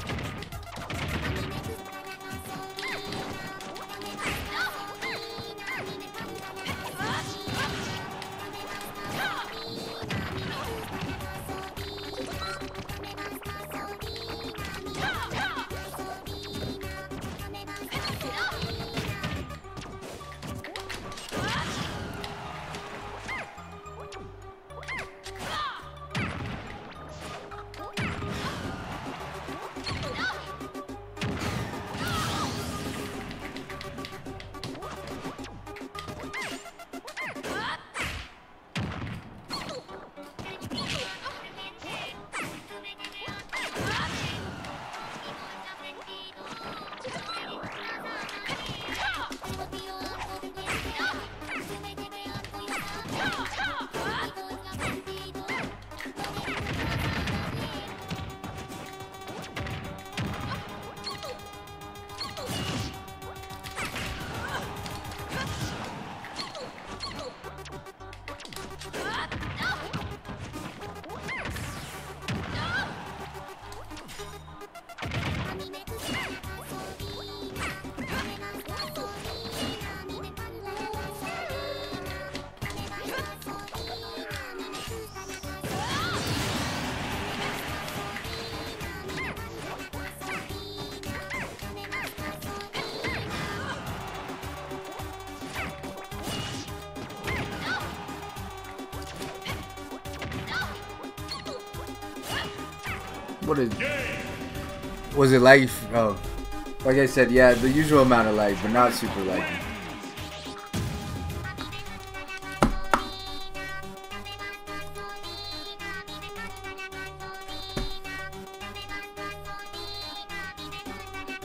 What is? Was it laggy? Oh, like I said, yeah, the usual amount of lag, but not super laggy.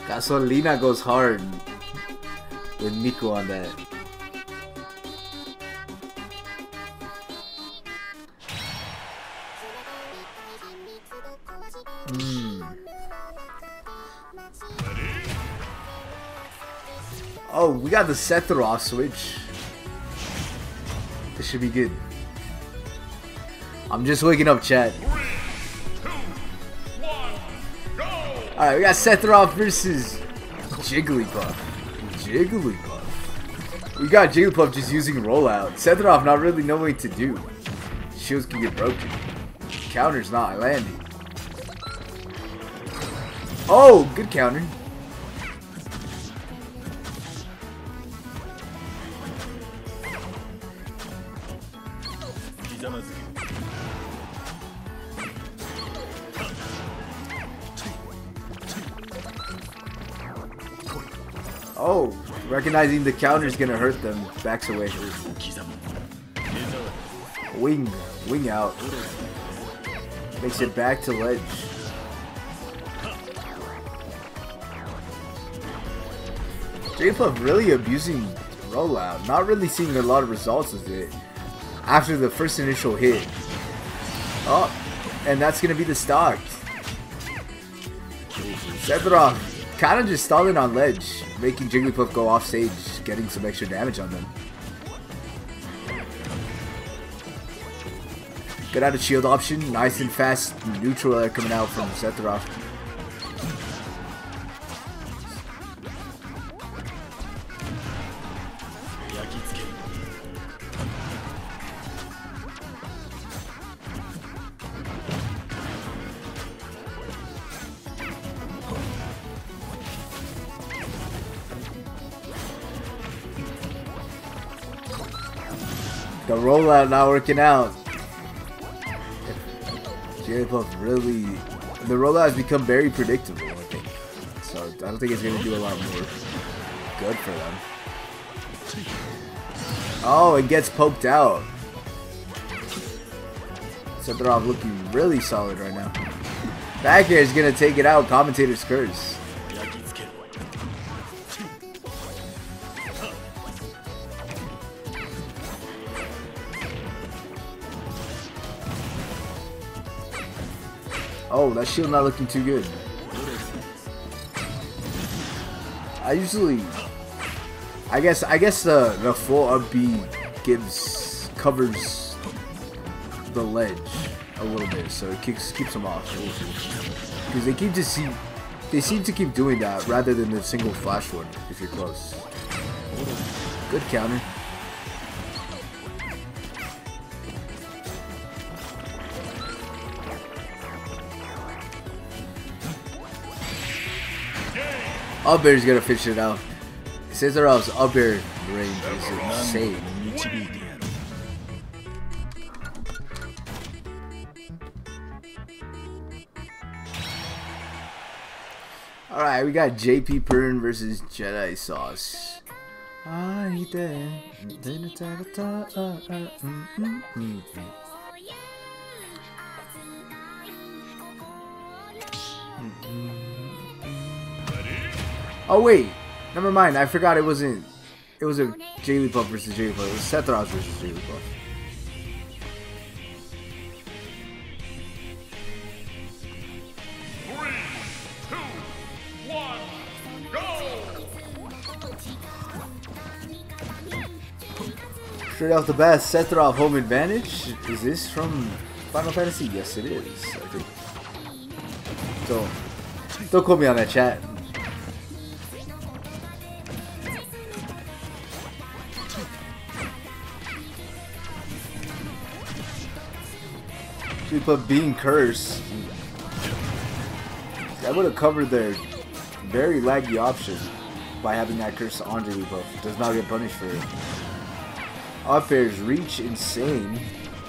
Gasolina goes hard with Nico on that. Oh, we got the Sephiroth switch. This should be good. I'm just waking up, chat. 3, 2, 1, go! Alright, we got Sephiroth versus Jigglypuff. Jigglypuff. We got Jigglypuff just using rollout. Sephiroth not really knowing what to do. Shields can get broken. Counter's not landing. Oh, good counter. Oh, recognizing the counter is gonna hurt them. Backs away. Wing out. Makes it back to ledge. Jigglypuff really abusing rollout. Not really seeing a lot of results with it after the first initial hit. Oh, and that's gonna be the stock. Sephiroth kind of just stalling on ledge, making Jigglypuff go off stage, getting some extra damage on them. Good out of shield option, nice and fast neutral air coming out from Sephiroth. The rollout not working out. Jigglypuff really... The rollout has become very predictable, I think. So I don't think it's going to do a lot more good for them. Oh, it gets poked out. Sephiroth looking really solid right now. Back air is going to take it out. Commentator's curse. Oh, that shield not looking too good. I guess the full up B covers the ledge a little bit, so it keeps them off. Because they seem to keep doing that rather than the single flash one if you're close. Good counter. Up air's gonna finish it out. Sephiroth's up air range is insane. Alright, we got JP Pern versus Jedi Sauce. Oh wait, never mind. I forgot it wasn't. It was a Jigglypuff versus Jigglypuff. It was Sephiroth versus Jigglypuff. 3, 2, 1, go! Straight off the bat, Sephiroth home advantage. Is this from Final Fantasy? Yes, it is. I think. So, don't quote me on that, chat. Jigglypuff being cursed. That would have covered their very laggy option by having that curse on Jigglypuff. Does not get punished for it. Up air's reach insane.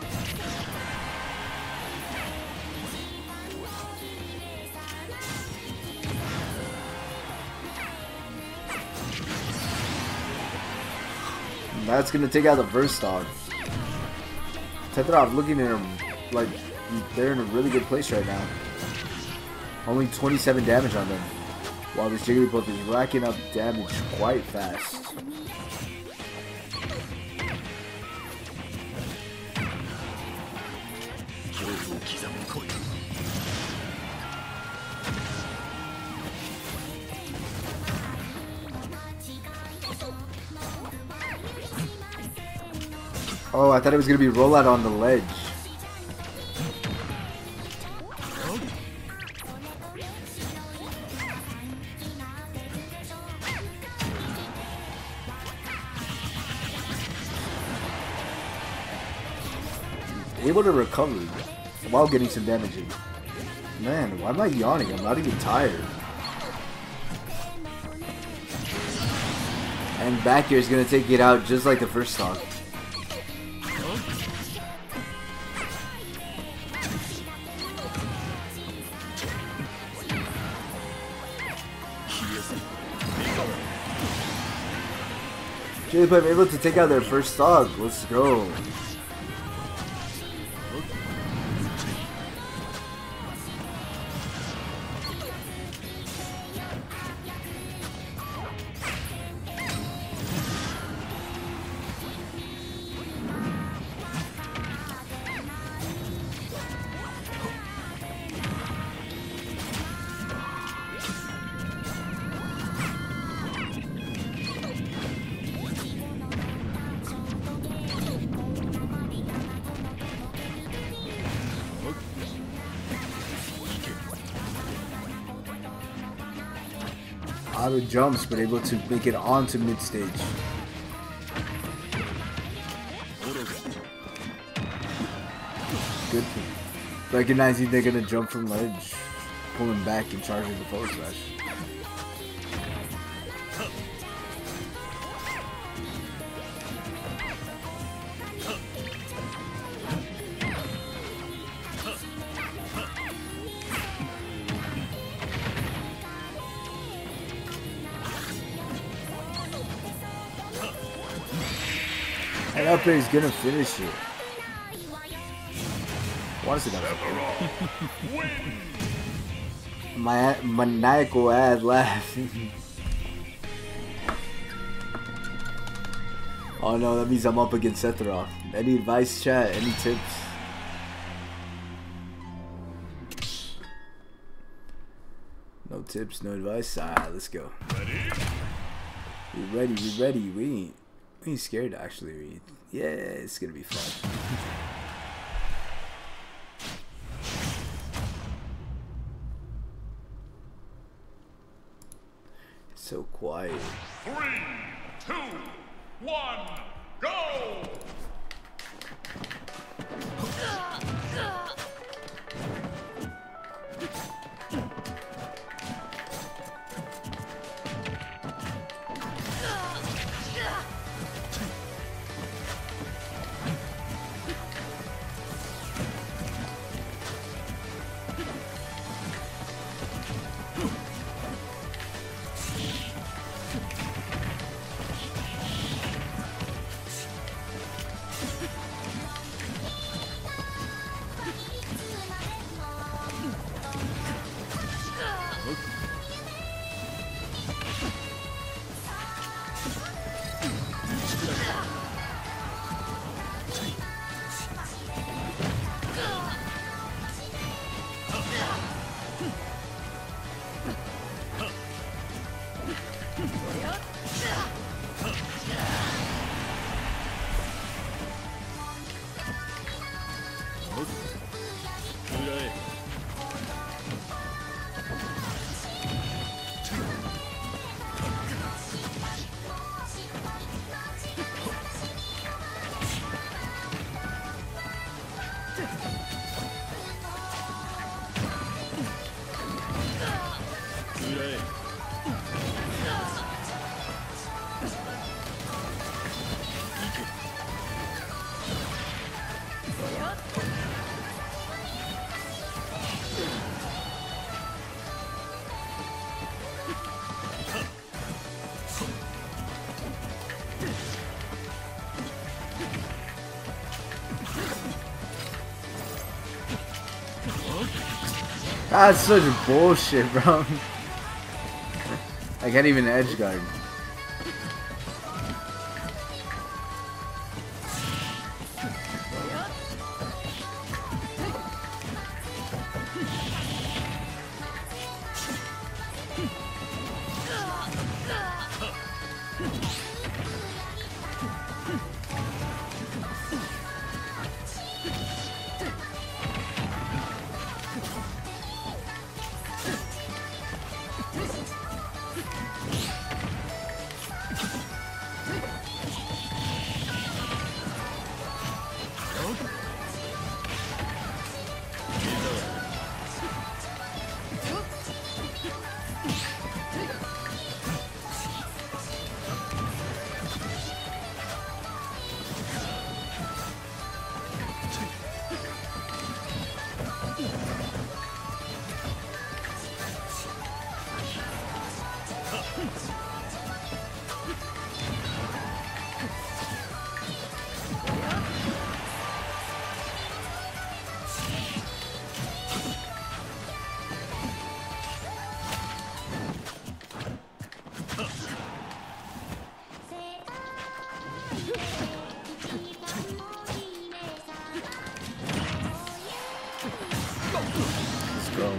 That's gonna take out the burst dog. Sephiroth looking at him like they're in a really good place right now. Only 27 damage on them. While this Jigglypuff is racking up damage quite fast. Oh, I thought it was gonna be rollout on the ledge. Able to recover while getting some damage in. Man, why am I yawning? I'm not even tired. And back here is gonna take it out just like the first stock. Jigglypuff able to take out their first stock. Let's go. Out of jumps, but able to make it onto mid stage. Good. Recognizing they're gonna jump from ledge, pulling back and charging the forward smash. And up there, he's gonna finish it. I want to see that. My maniacal ad laugh. Oh no, that means I'm up against Sephiroth. Any advice, chat? Any tips? No tips, no advice. Alright, let's go. We ready, we ready. We ain't scared actually. Yeah, it's gonna be fun. It's so quiet. 3, 2, 1, go! That's such bullshit, bro. I can't even edge guard. Let's go.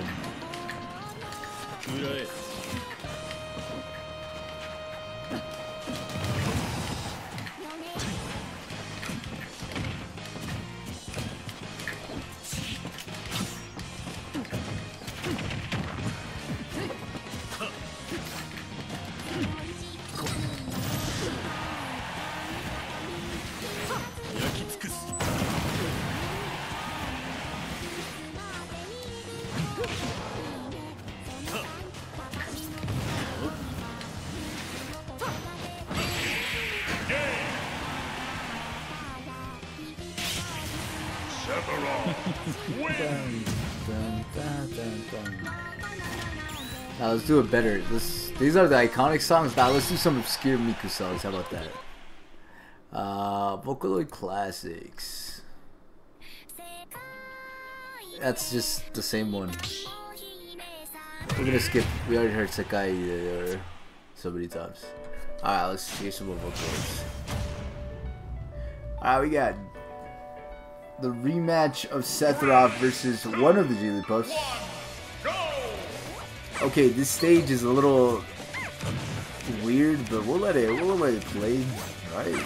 Now let's do it better. These are the iconic songs. Now let's do some obscure Miku songs. How about that? Vocaloid classics. That's just the same one. We're gonna skip. We already heard Sekai so many times. Alright, let's hear some more vocals. Alright, we got the rematch of Sephiroth versus one of the Jigglypuffs. Okay, this stage is a little weird, but we'll let it play, right?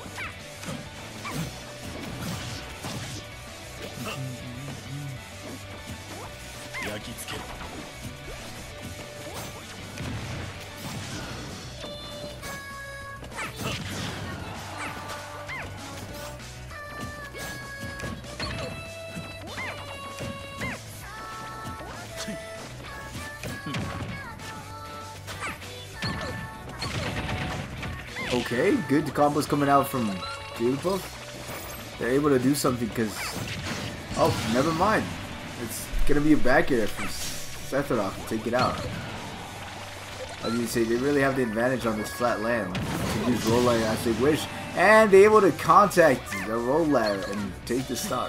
Okay, good combos coming out from Jigglypuff. They're able to do something because... Oh, never mind. It's gonna be a back air from Sephiroth to take it out. As you say, they really have the advantage on this flat land. To use roll ladder as they wish. And they're able to contact the roll ladder and take the stock.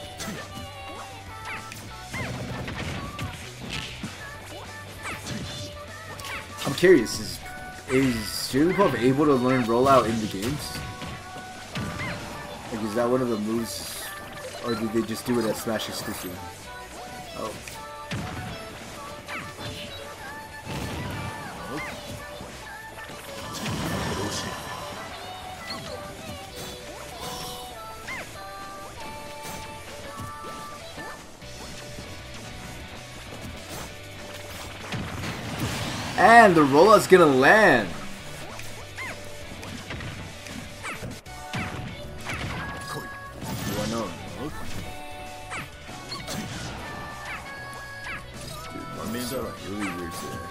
I'm curious, is Jigglypuff able to learn rollout in the games? Like, is that one of the moves, or did they just do it at Smash exclusive? Oh. And the rollout's gonna land. Really weird today.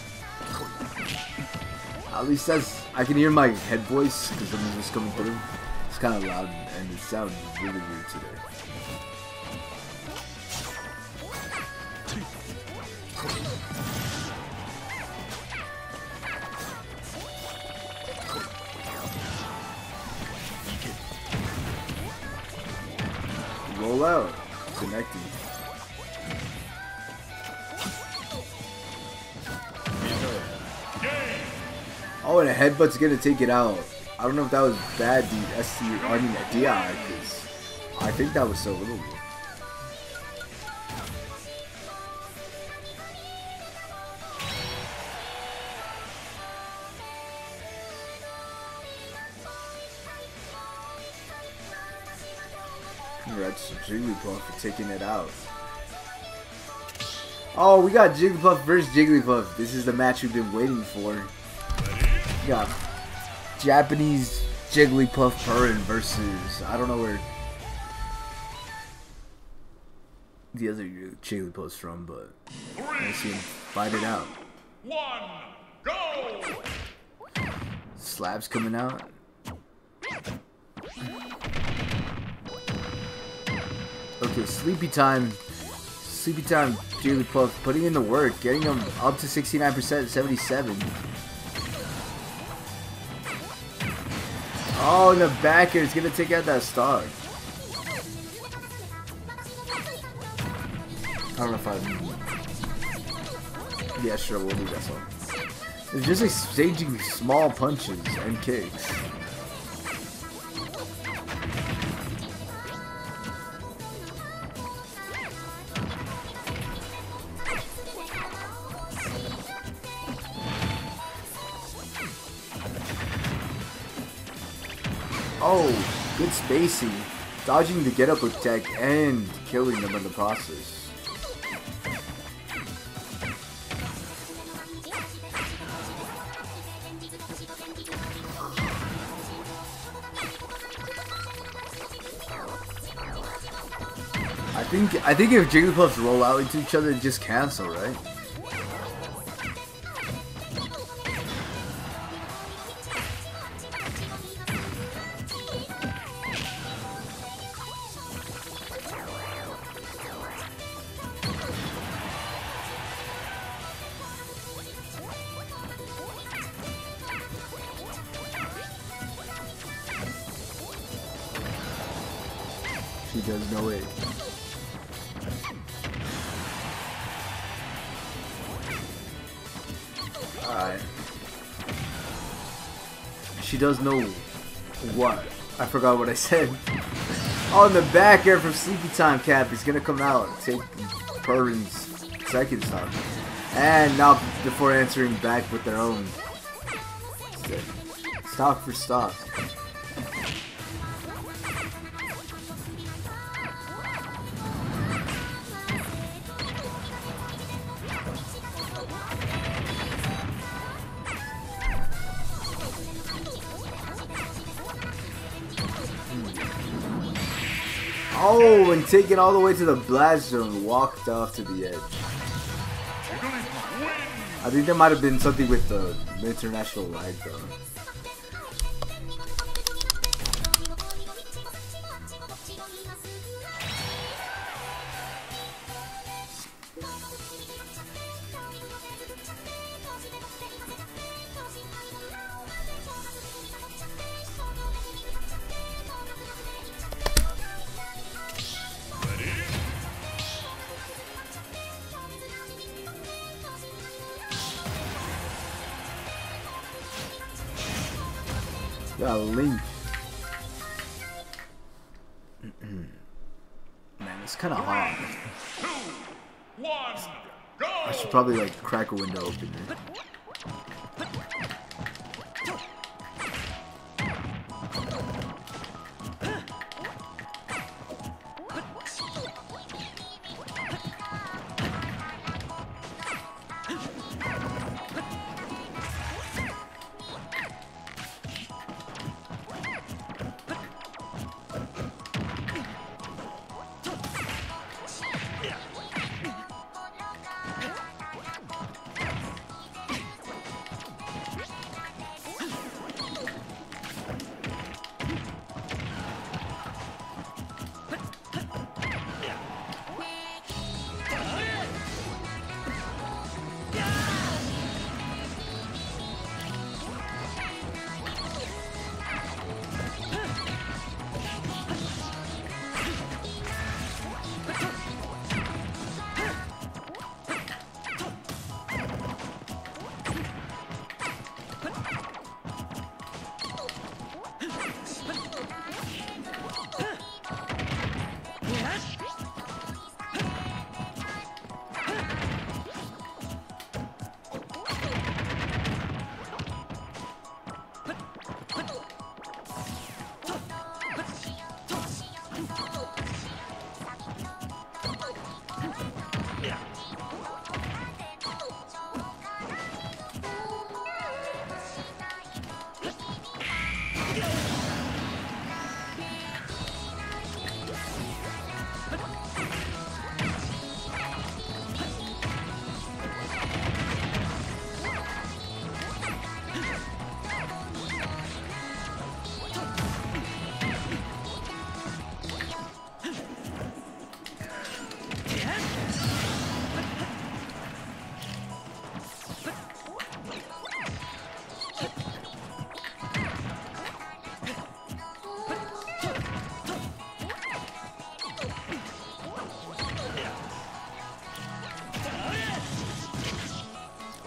At least I can hear my head voice because the music's coming through. It's kind of loud and it sounds really weird today. Roll out, connecting. Game. Oh, and a headbutt's gonna take it out. I don't know if that was bad, dude. I mean, DI, because I think that was so little. Congrats to Jigglypuff for taking it out. Oh, we got Jigglypuff versus Jigglypuff. This is the match we've been waiting for. We got Japanese Jigglypuff Purin versus, I don't know where the other Jigglypuff's from, but let's see him fight it out. 1, go! Slabs coming out. Okay, Sleepy Time. Sleepy Time Jigglypuff putting in the work, getting him up to 69%, 77. Oh, in the back air, it's gonna take out that stock. I don't know if I. Yeah, sure, we'll do that song. It's just exchanging small punches and kicks. Oh, good spacing. Dodging the get up attack and killing them in the process. I think if Jigglypuffs roll out into each other, they just cancel, right? She does know it. Alright. She does know what? I forgot what I said. On the back air from Sleepy Time Cap is gonna come out and take Purin's second stock. And now before answering back with their own stock for stock. Oh, and taken all the way to the blast zone, walked off to the edge. I think there might have been something with the international lag though. Got a link. Man, it's kind of hot. 2, 1, go! I should probably like crack a window open here.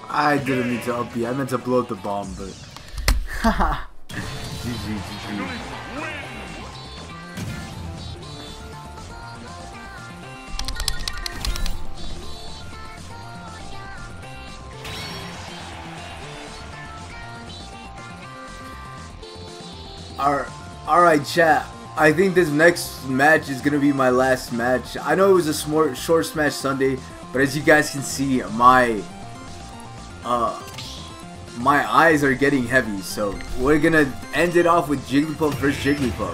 I didn't mean to up B. I meant to blow up the bomb, but. Haha. GG, GG. Alright, chat. I think this next match is gonna be my last match. I know it was a short Smash Sunday, but as you guys can see, my eyes are getting heavy, so we're gonna end it off with Jigglypuff versus Jigglypuff.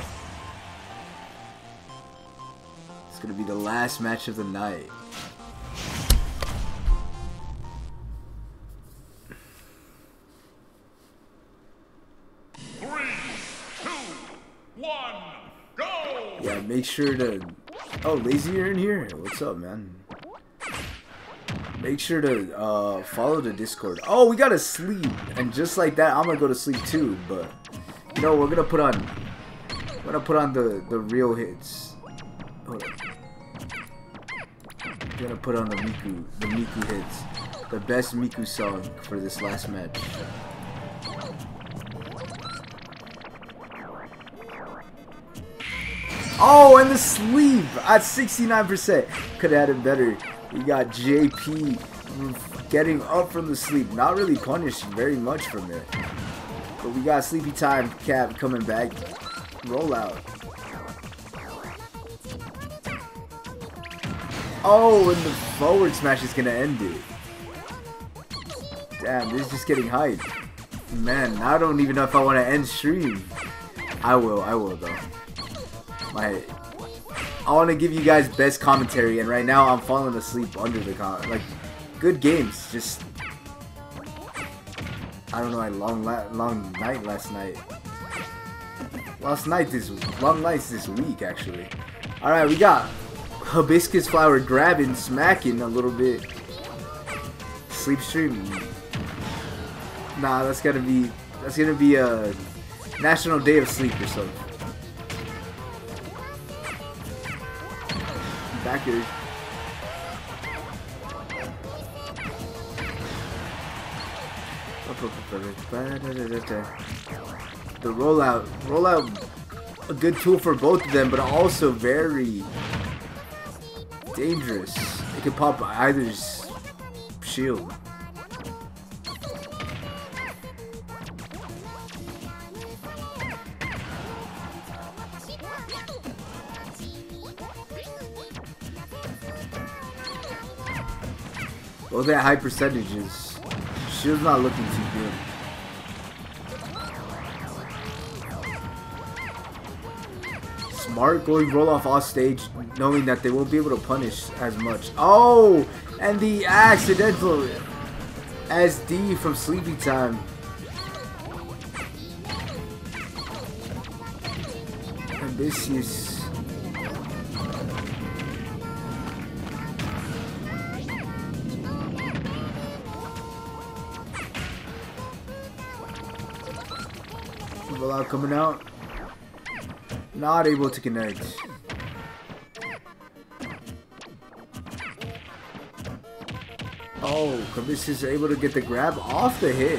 It's gonna be the last match of the night. Yeah, make sure to... Oh, Lazy, you're in here? What's up, man? Make sure to follow the Discord. Oh, we gotta sleep. And just like that, I'm gonna go to sleep too. But, you know, we're gonna put on... We're gonna put on the real hits. Hold on. We're gonna put on the Miku hits. The best Miku song for this last match. Oh, and the sleep at 69%. Could have had it better. We got JP getting up from the sleep. Not really punished very much from it. But we got Sleepy Time Cap coming back. Rollout. Oh, and the forward smash is going to end it. Damn, this is just getting hyped. Man, I don't even know if I want to end stream. I will though. I want to give you guys best commentary, and right now I'm falling asleep under the like good games. Just I don't know, I long night last night. Long nights this week actually. All right, we got Hibiscus Flower grabbing, smacking a little bit. Sleep stream. Nah, that's gonna be a National Day of Sleep or something. Backers. The rollout, a good tool for both of them, but also very dangerous. It could pop either's shield. Both at high percentages. Shield's not looking too good. Smart going roll off stage, knowing that they won't be able to punish as much. Oh, and the accidental SD from Sleepy Time. Ambitious. Rollout coming out. Not able to connect. Oh, Kabis is able to get the grab off the hit.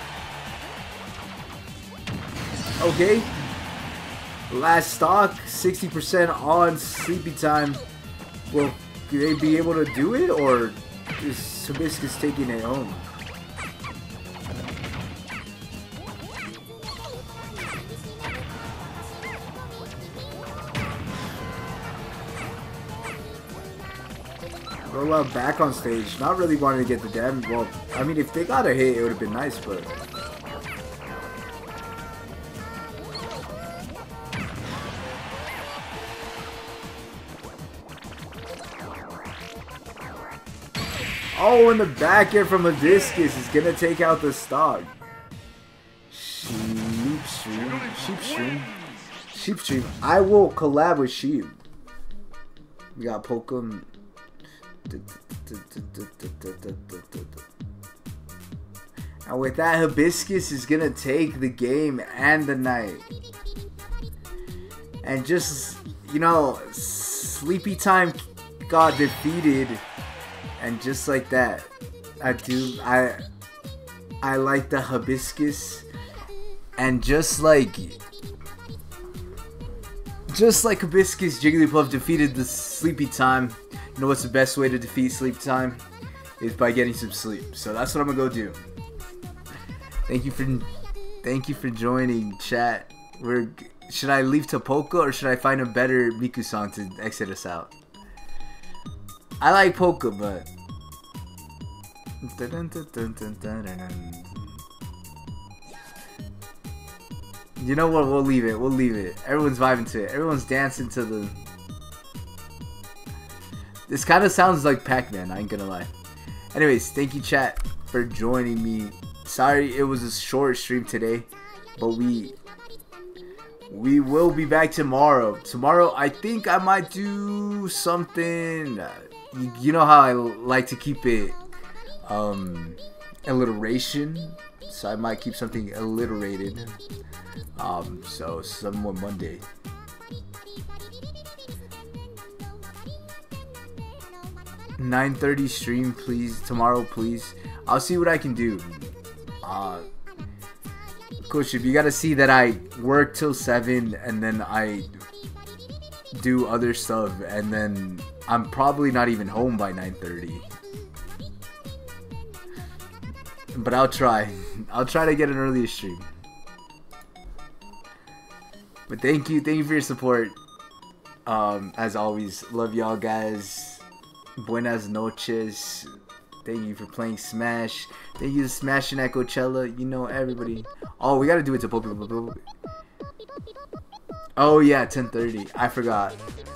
Okay. Last stock, 60% on Sleepy Time. Will they be able to do it, or is Hibiscus taking it home? Rollout back on stage, not really wanting to get the damage. Well, I mean, if they got a hit, it would have been nice, but... Oh, and the back air from Hibiscus is gonna take out the stock. Sheepstream. I will collab with Sheep. We got Pokemon. And with that, Hibiscus is gonna take the game and the night. And just, you know, Sleepy Time got defeated, and just like that, I like the hibiscus. And just like hibiscus, Jigglypuff defeated the sleepy time. You know what's the best way to defeat sleep time? Is by getting some sleep. So that's what I'm gonna go do. Thank you for joining, chat. Should I leave to Polka or should I find a better Miku song to exit us out? I like Polka, but you know what? We'll leave it. We'll leave it. Everyone's vibing to it. Everyone's dancing to the. This kind of sounds like Pac-Man. I ain't gonna lie. Anyways, thank you, chat, for joining me. Sorry it was a short stream today, but we will be back tomorrow. Tomorrow, I think I might do something. You know how I like to keep it alliteration, so I might keep something alliterated. So someone Monday. (9:30) stream, please. Tomorrow, please. I'll see what I can do. Coach, you gotta see that I work till 7 and then I do other stuff, and then I'm probably not even home by 9:30. But I'll try. I'll try to get an earlier stream. But thank you for your support. As always, love y'all guys. Buenas noches. Thank you for playing Smash. Thank you for smashing at Coachella. You know, everybody. Oh, we gotta do it to Pokemon. Oh yeah, 10:30. I forgot.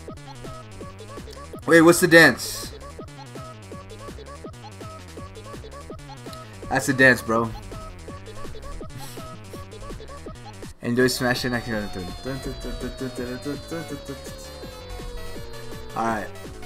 Wait, what's the dance? That's the dance, bro. Enjoy smashing at Coachella. Alright.